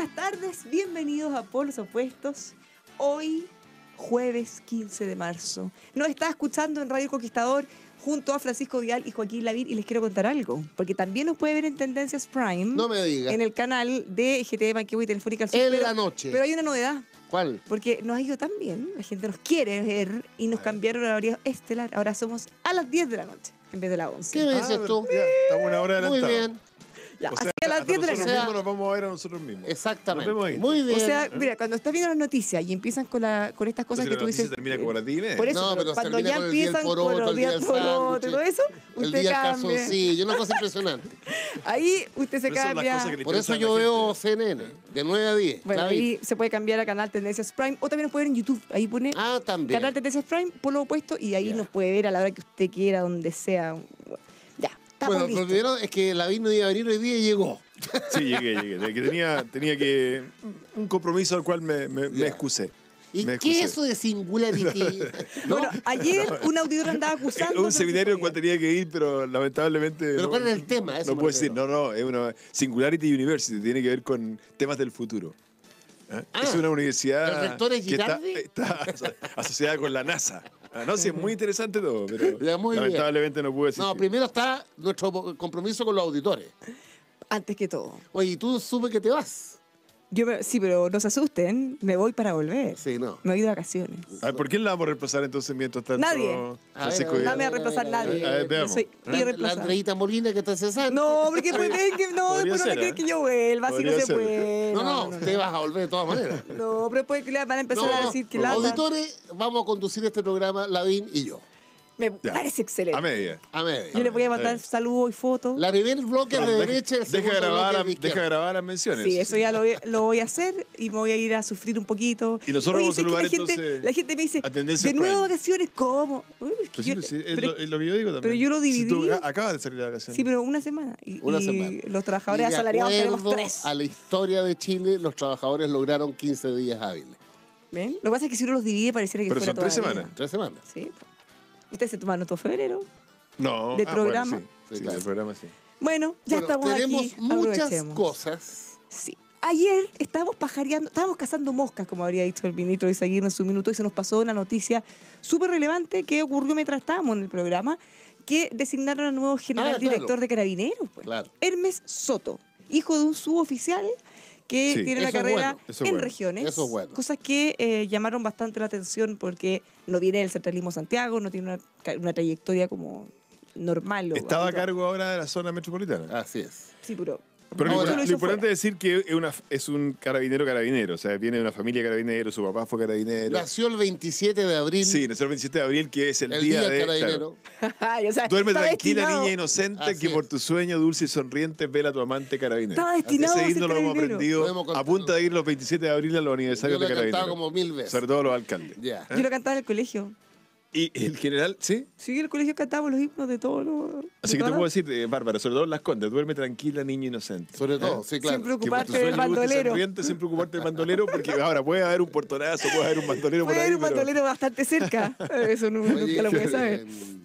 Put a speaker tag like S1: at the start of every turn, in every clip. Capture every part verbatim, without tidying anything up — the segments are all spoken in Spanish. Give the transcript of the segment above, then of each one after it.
S1: buenas tardes, bienvenidos a Polos Opuestos. Hoy, jueves quince de marzo, nos está escuchando en Radio Conquistador junto a Francisco Vial y Joaquín Lavín, y les quiero contar algo, porque también nos puede ver en Tendencias Prime,
S2: no me diga,
S1: en el canal de G T V Manquehue y Telefónica al Sur.
S2: En
S1: pero,
S2: la noche.
S1: Pero hay una novedad.
S2: ¿Cuál?
S1: Porque nos ha ido tan bien, la gente nos quiere ver y nos cambiaron el horario estelar. Ahora somos a las diez de la noche en vez de las once.
S2: ¿Qué me dices
S3: Ah,
S2: tú?
S3: ya, estamos una hora
S2: Muy
S3: adelantados.
S2: bien.
S1: Ya,
S3: O
S1: así
S3: sea,
S1: que a las
S3: hasta
S1: diez de la
S3: nosotros
S1: noche.
S3: mismos nos vamos a ver a nosotros mismos.
S2: Exactamente.
S3: Nos vemos ahí.
S2: Muy bien.
S1: O sea, mira, cuando estás viendo las noticias y empiezan con, la, con estas cosas
S3: Entonces,
S1: que tú
S3: la noticia
S1: dices.
S3: termina como a las diez y media.
S1: Por eso,
S2: No,
S1: pero
S2: pero
S1: cuando
S2: termina
S1: ya
S2: con el día del
S1: empiezan con
S2: poroto,
S1: los
S2: el día
S1: días
S2: del
S1: poroto y
S2: sándwich,
S1: todo eso,
S2: el
S1: usted
S2: día del
S1: cambia.
S2: calzoncillo, una cosa impresionante.
S1: Ahí usted se
S3: Pero esas son las
S1: cambia.
S3: cosas que le
S2: Por eso
S3: interesan a
S2: yo
S3: la
S2: veo
S3: gente.
S2: C N N, de nueve a diez.
S1: Bueno,
S2: David.
S1: ahí se puede cambiar a canal Tendencias Prime o también nos puede ver en YouTube. Ahí pone
S2: Ah, también.
S1: canal Tendencias Prime, por lo opuesto, y ahí
S2: Ya.
S1: nos puede ver a la hora que usted quiera, donde sea. Ya, estamos
S2: Bueno, lo
S1: listos.
S2: primero es que Lavín no iba a venir hoy día y llegó.
S3: Sí, llegué, llegué. De que tenía, tenía que un compromiso al cual me, me, me
S2: Ya.
S3: excusé.
S2: ¿Y
S3: Me
S2: qué
S3: excusé.
S2: es eso de singularity? ¿No?
S1: Bueno, ayer un auditor andaba acusando.
S3: Un
S1: a
S3: seminario al
S1: Francisco
S3: cual tenía que ir, pero lamentablemente.
S2: ¿Pero
S3: no,
S2: cuál era el tema? Eso
S3: No
S2: me
S3: puedo decir,
S2: refiero.
S3: no, no, es una Singularity University, tiene que ver con temas del futuro. ¿Ah?
S2: Ah,
S3: Es una universidad
S2: ¿el rector es
S3: que está,
S2: Girardi?
S3: está aso- asociada con la NASA. Ah, no, sí, es muy interesante todo, pero
S2: Ya, muy bien.
S3: lamentablemente no pude decir.
S2: No, primero está nuestro compromiso con los auditores.
S1: Antes que todo.
S2: Oye, ¿y tú supe que te vas?
S1: Yo me- sí, pero no se asusten, me voy para volver.
S2: Sí, no.
S1: Me voy de vacaciones.
S3: A ver, ¿por quién la vamos a reemplazar entonces mientras tanto?
S1: Nadie.
S3: Francisco
S2: A ver,
S3: Vidal?
S1: No me va a reemplazar nadie.
S3: A ver,
S1: Yo
S3: veamos.
S1: soy
S2: La, la
S1: irreemplazable.
S2: Andreita Molina que está cesante.
S1: No, porque después creen que no,
S3: Podría
S1: después no
S3: ser,
S1: le creen
S3: ¿eh?
S1: que yo vuelva, así no
S3: Podría
S1: se
S3: ser.
S1: puede.
S2: No, no, te vas a volver de todas maneras.
S1: No, pero después que le van a empezar a
S2: No,
S1: decir que
S2: los
S1: la
S2: auditores vamos a conducir este programa, Lavín y yo.
S1: me
S3: Ya.
S1: parece excelente.
S3: A media.
S2: A media.
S1: Yo le voy a mandar
S3: está
S1: saludos y fotos.
S2: La primer bloque es de
S3: Deja-
S2: derecha, el
S3: deja,
S2: segundo
S3: grabar,
S2: bloque
S3: a-
S2: es de izquierda.
S3: deja grabar las menciones.
S1: Sí, eso ya lo, voy- lo voy a hacer y me voy a ir a sufrir un poquito.
S3: Y nosotros vamos a
S1: sé que
S3: saludar,
S1: la gente,
S3: entonces,
S1: la gente me dice,
S3: a Tendencias
S1: de nuevo
S3: Prime.
S1: vacaciones, ¿cómo? Uy, es que
S3: Pues sí,
S1: yo-
S3: pues sí, es,
S1: pero-
S3: lo, es lo que yo digo también.
S1: pero yo lo
S3: Si tú
S1: dividí.
S3: acabas de salir de vacaciones.
S1: Sí, pero una semana. Y,
S2: Una
S1: y
S2: semana.
S1: los trabajadores
S2: Y de
S1: asalariados tenemos
S2: acuerdo
S1: tres.
S2: a la historia de Chile, los trabajadores lograron quince días hábiles.
S1: ¿Ven? Lo que pasa es que si uno los divide pareciera que
S3: Pero
S1: fuera
S3: son tres
S1: toda la
S3: semanas.
S2: Tres semanas.
S1: vida. Sí. Ustedes se tomaron todo febrero.
S3: No.
S1: de
S3: ah,
S1: programa.
S3: Bueno, sí,
S2: Sí,
S3: sí,
S2: claro.
S3: del programa sí.
S1: Bueno, ya
S2: Bueno,
S1: estamos
S2: tenemos
S1: aquí.
S2: muchas
S1: aprovechemos.
S2: cosas.
S1: Sí. Ayer estábamos pajareando, estábamos cazando moscas, como habría dicho el ministro Izaguirre en su minuto, y se nos pasó una noticia súper relevante que ocurrió mientras estábamos en el programa, que designaron al nuevo general
S2: Ah, claro.
S1: director de Carabineros, pues.
S2: Claro.
S1: Hermes Soto, hijo de un suboficial que
S3: Sí.
S1: tiene la
S2: Eso es
S1: carrera
S2: bueno,
S3: eso es
S1: en
S3: bueno.
S1: regiones.
S2: Eso es bueno.
S1: Cosas que eh, llamaron bastante la atención porque no viene del centralismo Santiago, no tiene una, ca- una trayectoria como normal. o
S3: Estaba a
S1: habitual.
S3: cargo ahora de la zona metropolitana.
S2: Así es.
S1: Sí, pero...
S3: Pero lo,
S2: Ahora-
S3: lo
S1: lo hizo
S3: importante
S1: fuera.
S3: es decir que es, una, es un carabinero carabinero. O sea, viene de una familia carabinero, su papá fue carabinero.
S2: Nació el veintisiete de abril.
S3: Sí, nació el veintisiete de abril, que es el,
S2: el
S3: día,
S2: día
S3: de.
S2: del carabinero.
S1: Ay, o sea,
S3: Duerme
S1: está
S3: tranquila,
S1: destinado-
S3: niña inocente,
S2: Así
S3: que por
S2: es.
S3: tu sueño dulce y sonriente vela a tu amante carabinero.
S1: Estaba destinado
S3: Ese
S1: a ser
S3: himno lo hemos
S1: carabinero.
S3: aprendido
S2: Lo hemos contado.
S3: a punta de ir los veintisiete de abril a los
S2: Yo
S3: aniversarios
S2: lo
S3: de
S2: he cantado
S3: carabineros.
S2: como mil veces.
S3: Sobre todo los alcaldes.
S2: Ya.
S1: Yo lo cantaba en el colegio.
S3: Y el general, ¿sí?
S1: Sí, en el colegio cantábamos los himnos de todos los...
S3: Así
S1: de
S3: que te
S1: todas
S3: puedo
S1: las-
S3: decir, eh, Bárbara, sobre todo en las condes, duerme tranquila, niño inocente.
S2: Sobre todo, sí, claro.
S1: Siempre
S3: Que por tu
S1: ocuparte del
S3: sueño dulce y
S1: bandolero.
S3: sonriente, siempre ocuparte del bandolero, porque ahora puede haber un portonazo, puede haber un bandolero por
S1: Puede
S3: ahí.
S1: haber un
S3: pero-
S1: bandolero bastante cerca. Eso no,
S2: Oye,
S1: nunca lo puede saber.
S2: eh,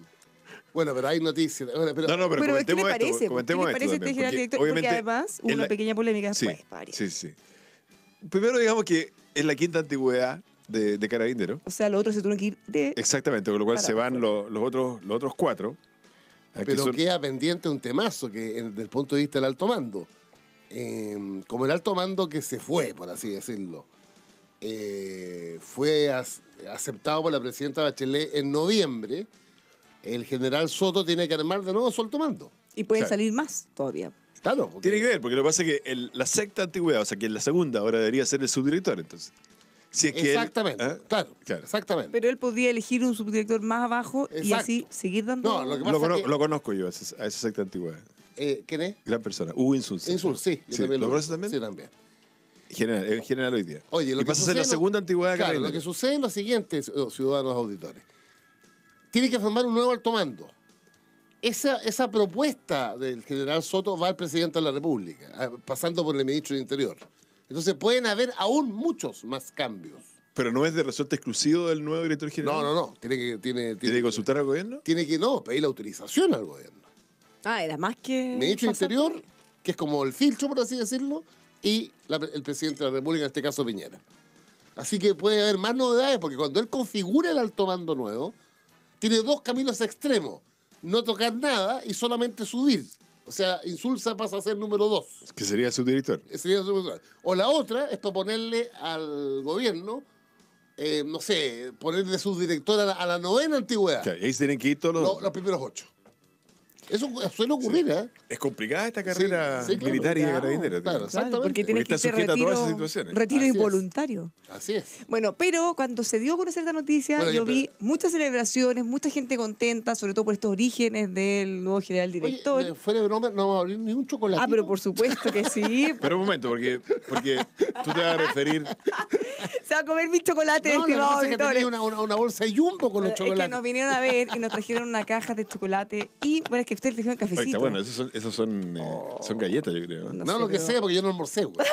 S2: Bueno, pero hay noticias. Bueno, pero-
S3: No, no, pero,
S1: Pero, ¿qué le
S3: comentemos
S1: parece?
S3: esto.
S1: ¿Qué
S3: Comentemos
S1: le
S3: esto
S1: parece este
S3: también,
S1: general
S3: porque
S1: director? Porque
S3: obviamente
S1: además hubo
S3: en
S1: una
S3: la-
S1: pequeña polémica
S3: Sí,
S1: después. varias.
S3: sí, sí. Primero digamos que es la quinta antigüedad de, de Carabineros.
S1: O sea, los otros se tuvieron que ir de...
S3: Exactamente, con lo cual
S1: Para
S3: se van
S1: afuera.
S3: los, los otros, los otros cuatro. ah, que
S2: Pero
S3: son-
S2: queda pendiente un temazo que en- desde el punto de vista del alto mando. Eh, como el alto mando que se fue, por así decirlo, eh, fue as- aceptado por la presidenta Bachelet en noviembre, el general Soto tiene que armar de nuevo su alto mando.
S1: Y pueden
S3: Claro.
S1: salir más todavía.
S2: Claro, porque-
S3: Tiene que ver, porque lo que pasa es que el- la sexta antigüedad, o sea que en la segunda ahora debería ser el subdirector, entonces. Si es que él-
S2: Exactamente,
S3: ¿ah?
S2: claro,
S3: Claro.
S2: exactamente.
S1: Pero él podría elegir un subdirector más abajo y
S2: Exacto.
S1: así seguir dando...
S2: No, lo que pasa
S3: Lo,
S2: es
S3: cono-
S2: que-
S3: lo conozco yo, a esa, a esa secta antigüedad.
S2: Eh, ¿Quién es?
S3: Gran persona. Hugo Insulza.
S2: Insul, sí. yo
S3: Sí,
S2: también
S3: ¿Lo conoces también?
S2: Sí, también.
S3: General, en general hoy día.
S2: Oye, lo
S3: y
S2: que
S3: pasa a ser la
S2: sucede-
S3: segunda antigüedad de
S2: Claro, lo que
S3: Carabineros.
S2: sucede es lo siguiente, ci- ciudadanos auditores. Tiene que formar un nuevo alto mando. Esa, esa propuesta del general Soto va al presidente de la República, a- pasando por el ministro del Interior. Entonces pueden haber aún muchos más cambios.
S3: Pero no es de resorte exclusivo del nuevo director general.
S2: No, no, no. Tiene que, tiene,
S3: ¿Tiene que consultar al gobierno?
S2: Tiene que no, pedir la autorización al gobierno.
S1: Ah, era más que...
S2: El ministro del
S1: pasar-
S2: Interior, que es como el filtro, por así decirlo, y la- el presidente de la República, en este caso Piñera. Así que puede haber más novedades, porque cuando él configura el alto mando nuevo, tiene dos caminos extremos. No tocar nada y solamente subir. O sea, Insulza pasa a ser número dos.
S3: Que sería subdirector.
S2: Sería el número dos. O la otra es proponerle al gobierno, eh, no sé, ponerle subdirector a la, a la novena antigüedad.
S3: Claro, y ahí se tienen que ir todos los...
S2: Lo- los primeros ocho. Eso suele ocurrir, ¿eh?
S3: Es complicada esta carrera
S2: Sí, sí, claro.
S3: militar y de
S1: Claro,
S3: carabineros.
S2: claro.
S3: digamos.
S1: Claro, porque
S2: Exactamente.
S1: tiene
S3: Porque
S1: que
S3: está
S1: ser
S3: sujeta a todas esas
S1: retiro,
S3: situaciones.
S1: retiro
S2: Así es.
S1: involuntario.
S2: Así es.
S1: Bueno, pero cuando se dio a conocer esta noticia,
S2: Bueno,
S1: yo
S2: que-
S1: vi muchas celebraciones, mucha gente contenta, sobre todo por estos orígenes del nuevo general director.
S2: Oye, fuera de broma, no va a abrir ni un chocolate.
S1: Ah, pero por supuesto que sí.
S3: Pero un momento, porque, porque tú te vas a referir...
S1: Se va a comer mis chocolates,
S2: No, lo que
S1: estimados
S2: pasa es que
S1: auditores.
S2: tenía una, una, una bolsa jumbo con los
S1: Es que
S2: chocolates.
S1: nos vinieron a ver y nos trajeron una caja de chocolate. Y bueno, es que ustedes trajeron
S3: Ahí
S1: cafecito.
S3: está, bueno, esos son, esos son, eh, son galletas, yo creo.
S1: No
S2: No,
S1: sé,
S2: lo que
S1: pero-
S2: sea, porque yo no almorcé, güey.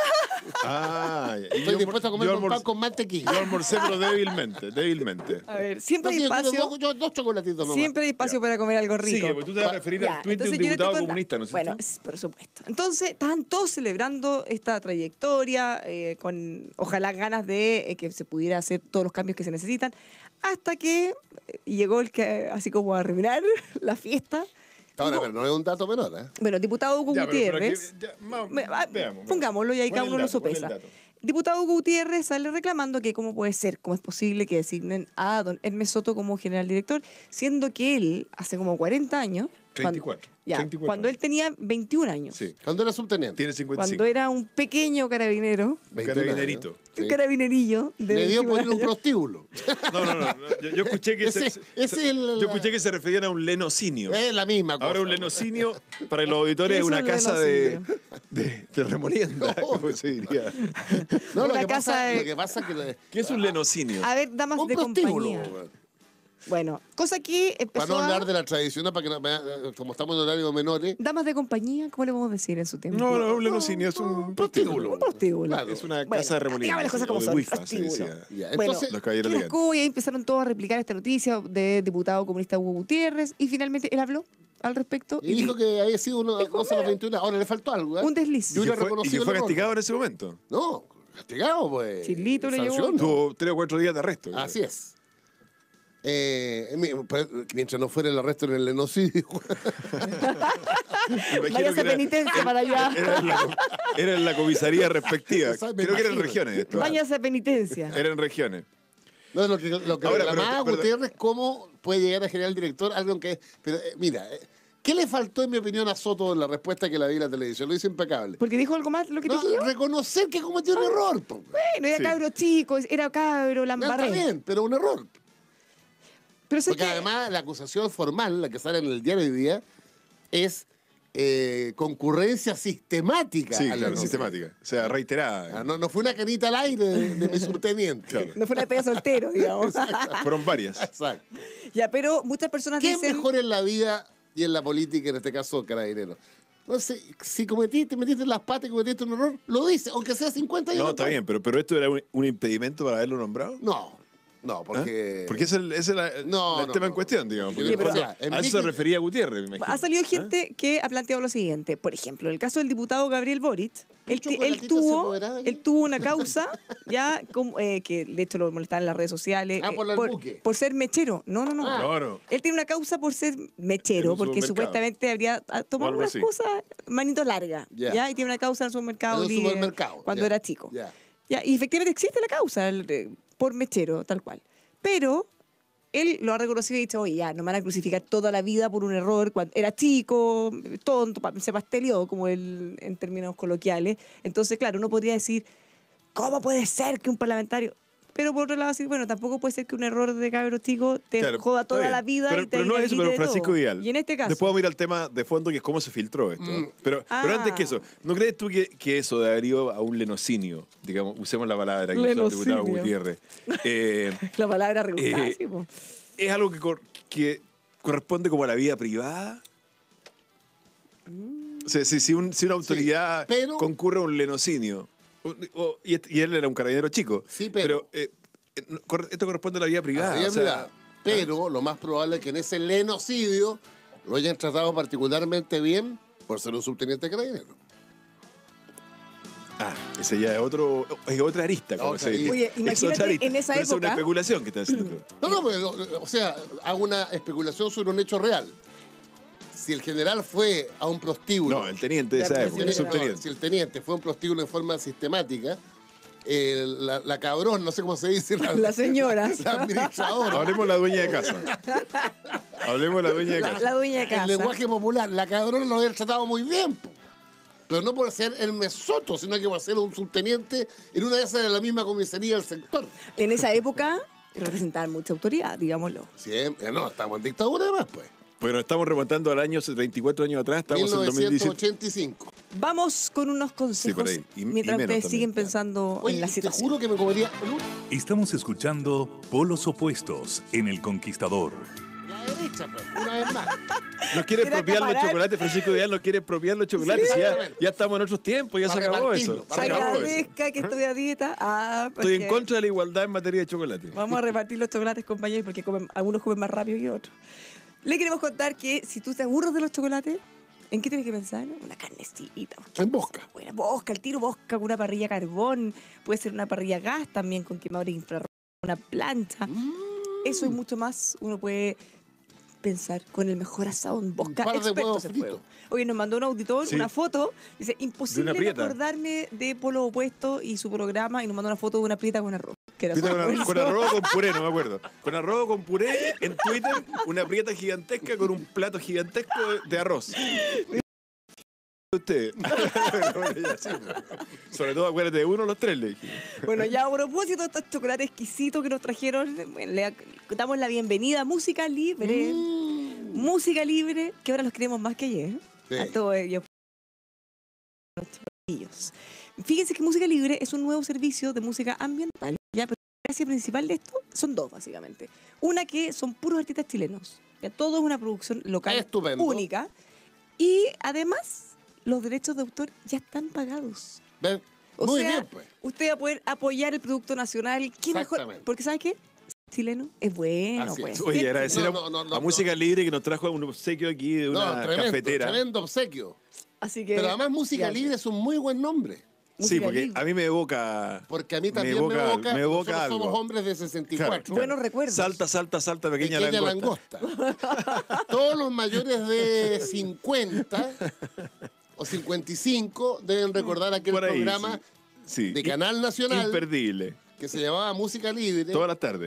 S3: Ah, y
S2: Estoy
S3: yo
S2: dispuesto a
S3: almor-
S2: comer
S3: yo
S2: con pan
S3: almorcé-
S2: con mantequilla.
S3: Yo almorcé, pero débilmente, débilmente.
S1: A ver, siempre
S2: No,
S1: hay
S2: sí, yo quiero
S1: espacio.
S2: dos, yo dos chocolatitos nomás.
S1: Siempre hay espacio para comer algo rico.
S3: Sigue, porque tú te vas a referir
S1: Ya,
S3: al tuit de un
S1: entonces yo le estoy
S3: diputado
S1: conta-
S3: comunista, ¿no es cierto?
S1: Bueno, es- por supuesto. Entonces, estaban todos celebrando esta trayectoria, eh, con ojalá ganas de eh, que se pudiera hacer todos los cambios que se necesitan, hasta que eh, llegó el que, así como a arruinar la fiesta.
S2: Ahora,
S1: Digo,
S2: pero no es un dato menor, ¿eh?
S1: bueno, diputado Hugo
S3: Ya, pero- pero
S1: Gutiérrez.
S3: aquí- ya, ma-
S1: Me- ah,
S3: veamos,
S1: pongámoslo y ahí
S3: ¿Cuál
S1: cada
S3: es el
S1: uno lo
S3: dato? ¿Cuál es el
S1: sopesa.
S3: dato?
S1: Diputado Hugo Gutiérrez sale reclamando que cómo puede ser, cómo es posible que designen a don Hermes Soto como general director, siendo que él, hace como cuarenta años,
S3: treinta y
S1: cuando-
S3: cuatro.
S1: ya,
S3: treinta y cuatro
S1: cuando él tenía veintiún años,
S3: Sí,
S2: Cuando era subteniente.
S3: tiene cincuenta y
S1: cuando
S3: cinco.
S1: era un pequeño carabinero,
S3: Un
S2: veintiún
S3: carabinerito.
S2: años.
S1: un
S2: Sí.
S1: carabinerillo de
S2: Le dio por ir a
S1: veintiún
S2: un
S1: años.
S2: prostíbulo.
S3: No, no, no. no, Yo, yo escuché que
S2: Ese-
S3: se,
S2: ese
S3: se-
S2: es el-
S3: yo escuché que se referían a un lenocinio.
S2: Es la misma cosa.
S3: Ahora un lenocinio para los auditores
S1: ¿Qué
S3: es
S1: es
S3: una
S1: un
S3: casa de,
S1: lenocinio?
S3: de, de remolienda,
S2: No.
S3: como se diría.
S2: No, lo
S1: Una
S2: que,
S1: casa
S2: pasa,
S1: de-
S2: lo que pasa es que... le-
S3: ¿Qué es un lenocinio?
S1: A ver, damas
S2: Un
S1: de
S2: prostíbulo.
S1: compañía.
S2: güey.
S1: Bueno, cosa que
S2: Para
S1: empezó
S2: no hablar
S1: a...
S2: de la tradición, para que no- como estamos en horario menores...
S1: Damas de compañía, ¿cómo le podemos decir en su tiempo?
S3: No, no, un lenocinio es un prostíbulo.
S1: Un prostíbulo.
S2: Claro.
S3: Es una
S1: Bueno,
S3: casa de remolienda.
S1: digamos las cosas como
S3: o de
S1: son,
S3: wifa, se
S1: prostíbulo.
S3: decía.
S2: Ya,
S1: Bueno,
S2: entonces,
S3: Los caballeros
S1: y las
S3: elegantes.
S1: cubo, y ahí empezaron todos a replicar esta noticia de diputado comunista Hugo Gutiérrez y finalmente él habló al respecto
S2: y dijo que había sido una cosa a los veintiún. Ahora le faltó algo, ¿eh?
S1: un desliz.
S2: Yo
S3: Y
S2: hubiera
S3: que fue, y
S2: reconocido
S3: que fue
S2: el error.
S3: castigado en ese momento.
S2: No, castigado, pues.
S1: Chilito le llevó.
S2: Sanción.
S3: Tuvo tres o cuatro días de arresto. creo.
S2: Así es. Eh, mi- pues, mientras no fuera el arresto en el genocidio.
S3: Imagino
S1: Váyase
S3: que era-
S1: penitencia para allá.
S3: Era en la, era en la comisaría respectiva.
S2: Esa me
S3: Creo que eran
S2: imagino.
S3: regiones esto.
S1: Váyase a penitencia.
S3: Eran regiones.
S2: No, lo que, lo que
S3: Ahora,
S2: reclamaba
S3: pero- pero-
S2: Gutiérrez, ¿cómo puede llegar a general director? Algo que. Pero eh, mira, eh, ¿qué le faltó, en mi opinión, a Soto en la respuesta que la vi en la televisión? Lo hizo impecable.
S1: Porque dijo algo más lo que
S2: No,
S1: dije yo.
S2: reconocer que cometió un error. po.
S1: Bueno, era
S3: Sí.
S1: cabro chico, era cabro, la
S2: No, está
S1: embarré.
S2: bien, pero un error.
S1: Pero sé
S2: Porque
S1: que
S2: además la acusación formal, la que sale en el diario hoy día, es eh, concurrencia sistemática.
S3: Sí,
S2: a la
S3: claro,
S2: nota.
S3: sistemática. O sea, reiterada.
S2: Ah, no, no fue una canita al aire de, de mi subteniente.
S3: Claro.
S1: no fue una pega soltero, digamos.
S3: Fueron varias.
S2: Exacto.
S1: Ya, pero muchas personas
S2: ¿Qué es
S1: dicen...
S2: mejor en la vida y en la política, en este caso, Carabineros? No sé, si cometiste, metiste las patas y cometiste un error, lo dice, aunque sea cincuenta años
S3: No, está
S2: después.
S3: bien, pero, pero esto era un, un impedimento para haberlo nombrado.
S2: No, no,
S3: ¿Ah?
S2: porque...
S3: Porque ese es el, ese es la-
S2: No,
S3: el
S2: no,
S3: tema
S2: no.
S3: en cuestión, digamos.
S2: Sí,
S3: porque
S2: pero,
S3: a eso-
S2: o sea, en
S3: a eso
S2: México-
S3: se refería Gutiérrez, me imagino.
S1: Ha salido
S3: ¿Ah?
S1: gente que ha planteado lo siguiente. Por ejemplo, en el caso del diputado Gabriel Boric, él, ti- él
S2: chocolatito se
S1: tuvo,
S2: podrá aquí?
S1: él tuvo una causa ya como, eh, que de hecho lo molestaban en las redes sociales
S2: Ah,
S1: eh,
S2: por el buque.
S1: por ser mechero. No, no, no.
S2: Ah.
S3: No, no.
S1: Él tiene una causa por ser mechero,
S3: En un
S1: porque
S3: supermercado.
S1: supuestamente habría ah, tomado
S3: algo
S1: unas
S3: así.
S1: cosas manito larga.
S2: Ya.
S1: ¿ya? Y tiene una causa en el supermercado,
S2: En un
S1: líder,
S2: supermercado,
S1: cuando
S2: ya,
S1: era chico.
S2: ya.
S1: Ya, y efectivamente existe la causa el, eh, por mechero, tal cual. Pero él lo ha reconocido y ha dicho, oye, ya, no me van a crucificar toda la vida por un error. Cuando era chico, tonto, pa- se pasteleó, como el, en términos coloquiales. Entonces, claro, uno podría decir, ¿cómo puede ser que un parlamentario...? Pero por otro lado, decir, bueno, tampoco puede ser que un error de cabro chico te
S3: Claro,
S1: joda
S3: está
S1: toda
S3: bien.
S1: la vida
S3: pero,
S1: y te
S3: pero no es eso,
S1: inhabilite
S3: pero
S1: de
S3: Francisco
S1: todo.
S3: Vidal.
S1: Y en este caso...
S3: Después vamos a ir al tema de fondo, que es cómo se filtró esto.
S2: Mm.
S3: Pero,
S1: Ah.
S3: pero antes que eso, ¿no crees tú que, que eso de haber ido a un lenocinio, digamos, usemos la palabra que usó el diputado
S1: Lenocinio.
S3: Gutiérrez, eh,
S1: La palabra regular,
S3: Eh,
S1: sí, po.
S3: es algo que, cor- que corresponde como a la vida privada? O sea, si, si, un- si una autoridad
S2: pero-
S3: concurre a un lenocinio, o- o- y, este- y él era un carabinero chico,
S2: Sí, pero-
S3: eh, eh, no, cor- esto corresponde a la vida privada.
S2: Ah, bien,
S3: o sea,
S2: mira, pero lo más probable es que en ese lenocidio lo hayan tratado particularmente bien por ser un subteniente carabinero.
S3: ah, Ese ya es, otro, es otra arista, como
S2: Otra
S3: se dice.
S1: Oye,
S3: Es
S1: imagínate
S3: otra arista.
S1: en esa
S3: Pero Es una
S1: época-
S3: especulación que estás haciendo tú.
S2: No, no, pero, o sea, hago una especulación sobre un hecho real. Si el general fue a un prostíbulo.
S3: No, el teniente de
S1: Ya,
S3: esa
S1: pero
S3: época,
S1: si
S3: el
S1: el-
S3: subteniente.
S2: Si el teniente fue a un prostíbulo en forma sistemática, eh, la, la cabrón, no sé cómo se dice. La,
S1: La señora.
S2: La administradora.
S3: Hablemos de la dueña de casa. Hablemos de la dueña de
S1: La,
S3: casa.
S1: la dueña de
S2: El
S1: casa.
S2: lenguaje popular, la cabrón lo había tratado muy bien. Po. Pero no por ser el mesoto, sino que por ser un subteniente en una de esas de la misma comisaría del sector.
S1: En esa época representaban mucha autoridad, digámoslo.
S2: Siempre, no, estamos en dictadura además, pues.
S3: Bueno, estamos remontando al año treinta y cuatro años atrás, estamos en dos mil diecisiete.
S2: mil novecientos ochenta y cinco.
S1: Vamos con unos consejos
S3: por ahí. Y- y
S1: mientras
S3: menos
S1: ustedes
S3: también,
S1: siguen
S3: claro.
S1: pensando
S2: Oye,
S1: en la
S2: te
S1: situación.
S2: juro que me comería
S4: Estamos escuchando Polos Opuestos en El Conquistador.
S2: la derecha, pues, una vez más.
S3: Nos quiere
S1: ¿Quiere
S3: expropiar los
S1: acaparar?
S3: chocolates, Francisco Vidal nos quiere expropiar los chocolates.
S2: Sí,
S3: ya,
S2: exactamente.
S3: ya estamos en otros tiempos, ya
S2: Para
S3: se acabó
S2: repartirlo,
S3: eso. Se
S2: para
S3: acabó eso.
S1: Agradezca que estoy a dieta. Ah,
S3: Estoy en
S1: porque
S3: contra de la igualdad en materia de chocolate.
S1: Vamos a repartir los chocolates, compañeros, porque comen- algunos comen más rápido que otros. Le queremos contar que si tú te aburres de los chocolates, ¿en qué tienes que pensar? Una carnecita.
S2: En Bosca.
S1: Buena bosca, el tiro bosca con una parrilla a carbón. Puede ser una parrilla a gas también con quemador infrarrojo, una plancha.
S2: Mm.
S1: Eso y mucho más uno puede pensar con el mejor asado en Bosca.
S2: par de
S1: Expertos
S2: huevos
S1: en
S2: fritos.
S1: fuego. Oye, nos mandó un auditor
S3: Sí.
S1: una foto. Dice, imposible
S3: prieta.
S1: acordarme de Polo Opuesto y su programa. Y nos mandó una foto de una prieta con arroz. Que era
S3: Prieta
S1: su
S3: con, ar-
S1: almuerzo.
S3: con arroz o con puré, no me acuerdo. Con arroz o con puré en Twitter, una prieta gigantesca con un plato gigantesco de, de arroz. Usted. Sobre todo acuérdate de uno o los tres, le dije.
S1: Bueno, ya a propósito de estos chocolates exquisitos que nos trajeron, bueno, le damos la bienvenida a Música Libre.
S2: Mm.
S1: Música Libre, que ahora los queremos más que ayer.
S2: Sí.
S1: A todos ellos. Ellos. Fíjense que Música Libre es un nuevo servicio de música ambiental. Ya, pero la gracia principal de esto son dos, básicamente. Una que son puros artistas chilenos. Ya, todo es una producción local
S2: Estupendo.
S1: única. Y además, los derechos de autor ya están pagados.
S2: ¿Ven?
S1: O
S2: Muy
S1: sea,
S2: bien, pues.
S1: usted va a poder apoyar el producto nacional. ¿Qué mejor?
S2: Exactamente.
S1: Porque ¿sabe qué? Chileno es bueno,
S2: Así
S1: pues.
S2: es.
S3: Oye, agradecer
S2: No,
S3: a,
S2: no, no, no,
S3: a
S2: no.
S3: Música Libre que nos trajo un obsequio aquí de una
S2: No, tremendo,
S3: cafetera.
S2: tremendo obsequio.
S1: Así que,
S2: Pero además Música
S1: ya.
S2: Libre es un muy buen nombre.
S3: Sí,
S1: Música
S3: porque
S1: Libre.
S3: a mí me evoca.
S2: Porque a mí
S3: Me
S2: también me
S3: evoca-
S2: evoca.
S3: me evoca
S2: nosotros
S3: algo.
S2: somos hombres de sesenta y cuatro.
S3: Claro.
S1: Buenos recuerdos.
S3: Salta, salta, salta, pequeña,
S2: Pequeña
S3: langosta.
S2: langosta. Todos los mayores de cincuenta o cincuenta y cinco deben recordar aquel
S3: Por ahí,
S2: programa
S3: sí. Sí.
S2: de Canal Nacional
S3: Imperdible.
S2: que se llamaba Música Libre.
S3: Todas las tardes.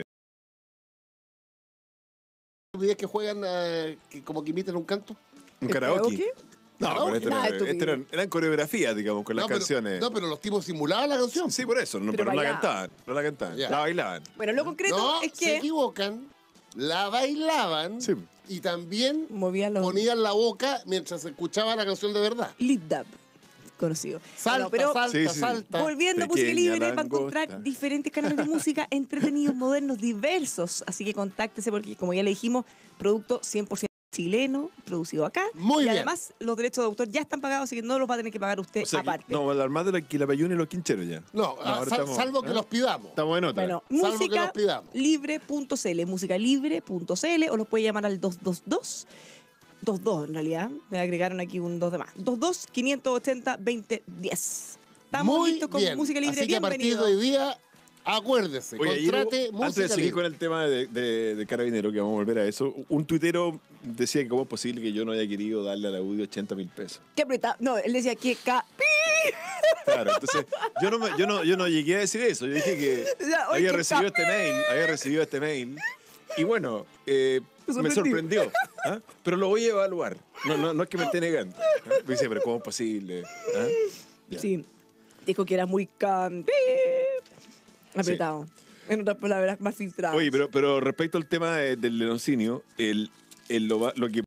S2: ¿Videos que juegan eh, que como que imitan un canto?
S3: Un
S1: ¿El
S3: karaoke.
S1: karaoke?
S3: No,
S2: Karaoke.
S3: pero esto
S1: Nada,
S3: era-
S1: estúpido.
S3: esto eran, eran coreografías, digamos, con las
S2: no, pero,
S3: canciones.
S2: no, pero los tipos simulaban la canción.
S3: Sí, por eso, no,
S1: Pero
S3: pero, no la
S1: bailaban.
S3: cantaban. No la cantaban.
S2: Ya.
S3: La bailaban.
S1: Bueno, lo concreto
S2: No,
S1: es
S2: se
S1: que
S2: equivocan, la bailaban
S3: Sí.
S2: y también
S1: movía los
S2: ponían la boca mientras se escuchaba la canción de verdad.
S1: lip dub, conocido.
S2: Salta,
S1: Bueno, pero
S2: salta,
S3: Sí, sí.
S2: salta.
S1: volviendo a Música
S3: Pequeña
S1: Libre, va a
S3: langosta.
S1: encontrar diferentes canales de música entretenidos, modernos, diversos. Así que contáctese porque, como ya le dijimos, producto cien por ciento chileno, producido acá.
S2: Muy
S1: y
S2: bien.
S1: además, los derechos de autor ya están pagados, así que no los va a tener que pagar usted
S3: O sea, que-
S1: aparte.
S3: no, vamos a hablar más de la Quilapayún y los quincheros ya.
S2: No, ah,
S3: ahora
S2: sal-
S3: estamos-
S2: salvo que
S3: ¿eh?
S2: los pidamos.
S3: Estamos en otra.
S1: Bueno,
S2: Salvo que los pidamos.
S1: musicalibre.cl, musicalibre.cl, o los puede llamar al dos dos dos, dos dos en realidad, me agregaron aquí un dos de más, dos dos, quinientos ochenta, veinte diez. Estamos
S2: Muy
S1: listos con
S2: bien.
S1: Música Libre,
S2: Así que a partir de
S1: bienvenido.
S2: hoy día, acuérdese,
S3: Oye, ayer
S2: contrate
S3: hubo- antes de
S2: Música
S3: seguir
S2: Libre.
S3: con el tema de, de, de Carabinero, que vamos a volver a eso, un tuitero decía que cómo es posible que yo no haya querido darle a la U D I ochenta mil pesos.
S1: ¿Qué apretado? No, él decía que ca-
S3: Claro, entonces yo no, me- yo, no, yo no llegué a decir eso. Yo dije que
S1: Ya, oye,
S3: había
S1: que
S3: recibido
S1: ca-
S3: este mail, había recibido este mail. Y bueno, eh,
S1: Me
S3: me
S1: sorprendí.
S3: sorprendió. ¿ah? Pero lo voy a evaluar. No, no, no es que me esté negando. ¿ah? Me dice, pero ¿cómo es posible? ¿Ah? Ya.
S1: Sí, dijo que era muy can... apretado. En otras palabras, más filtrado.
S3: Oye, pero, pero respecto al tema de- del lenocinio, el, el, lo, va- lo que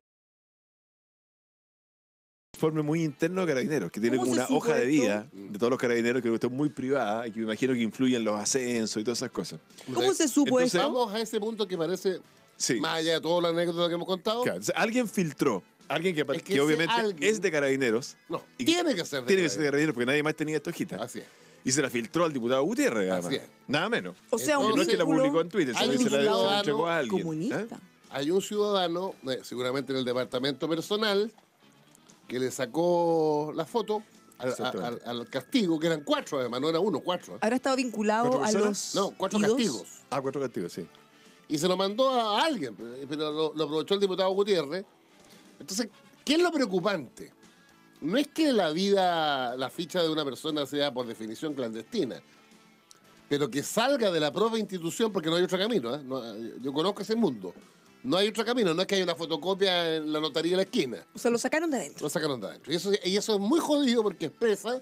S3: informe muy interno de Carabineros, que tiene
S1: ¿Cómo
S3: como
S1: se
S3: una
S1: supo
S3: hoja de
S1: esto?
S3: vida de todos los carabineros que es muy privada y que me imagino que influye en los ascensos y todas esas cosas.
S1: ¿Cómo se supo
S3: Entonces-
S1: eso?
S2: Vamos a ese punto que parece,
S3: Sí.
S2: más allá de toda la anécdota que hemos contado,
S3: Claro, o sea, alguien filtró, alguien que,
S2: Es que
S3: que
S2: ese
S3: obviamente
S2: alguien-
S3: es de Carabineros,
S2: no,
S3: y-
S2: tiene que ser de
S3: tiene que ser de
S2: Carabineros.
S3: Carabineros porque nadie más tenía esta hojita.
S2: Así es.
S3: Y se la filtró al diputado Gutiérrez, además.
S2: Así es.
S3: Nada menos.
S1: O sea, un
S3: Que no es que la
S1: vínculo
S3: publicó en Twitter,
S2: hay
S3: sino que
S2: un
S3: se la, se la
S2: ciudadano
S3: entregó a alguien.
S1: comunista.
S3: ¿eh?
S2: Hay un ciudadano, eh, seguramente en el departamento personal, que le sacó la foto al,
S3: Exactamente.
S2: al- al castigo, que eran cuatro además, no era uno, cuatro.
S1: Habrá estado vinculado
S3: ¿Cuatro
S1: a
S3: personas?
S1: los.
S2: No, cuatro
S1: idos.
S2: castigos.
S3: Ah, cuatro castigos, sí.
S2: Y se lo mandó a alguien, pero lo, lo aprovechó el diputado Gutiérrez. Entonces, ¿qué es lo preocupante? No es que la vida, la ficha de una persona sea por definición clandestina, pero que salga de la propia institución, porque no hay otro camino. ¿eh? No, yo conozco ese mundo. No hay otro camino, no es que haya una fotocopia en la notaría de la esquina.
S1: O sea, lo sacaron de adentro.
S2: Lo sacaron de adentro. Y eso, y eso es muy jodido porque expresa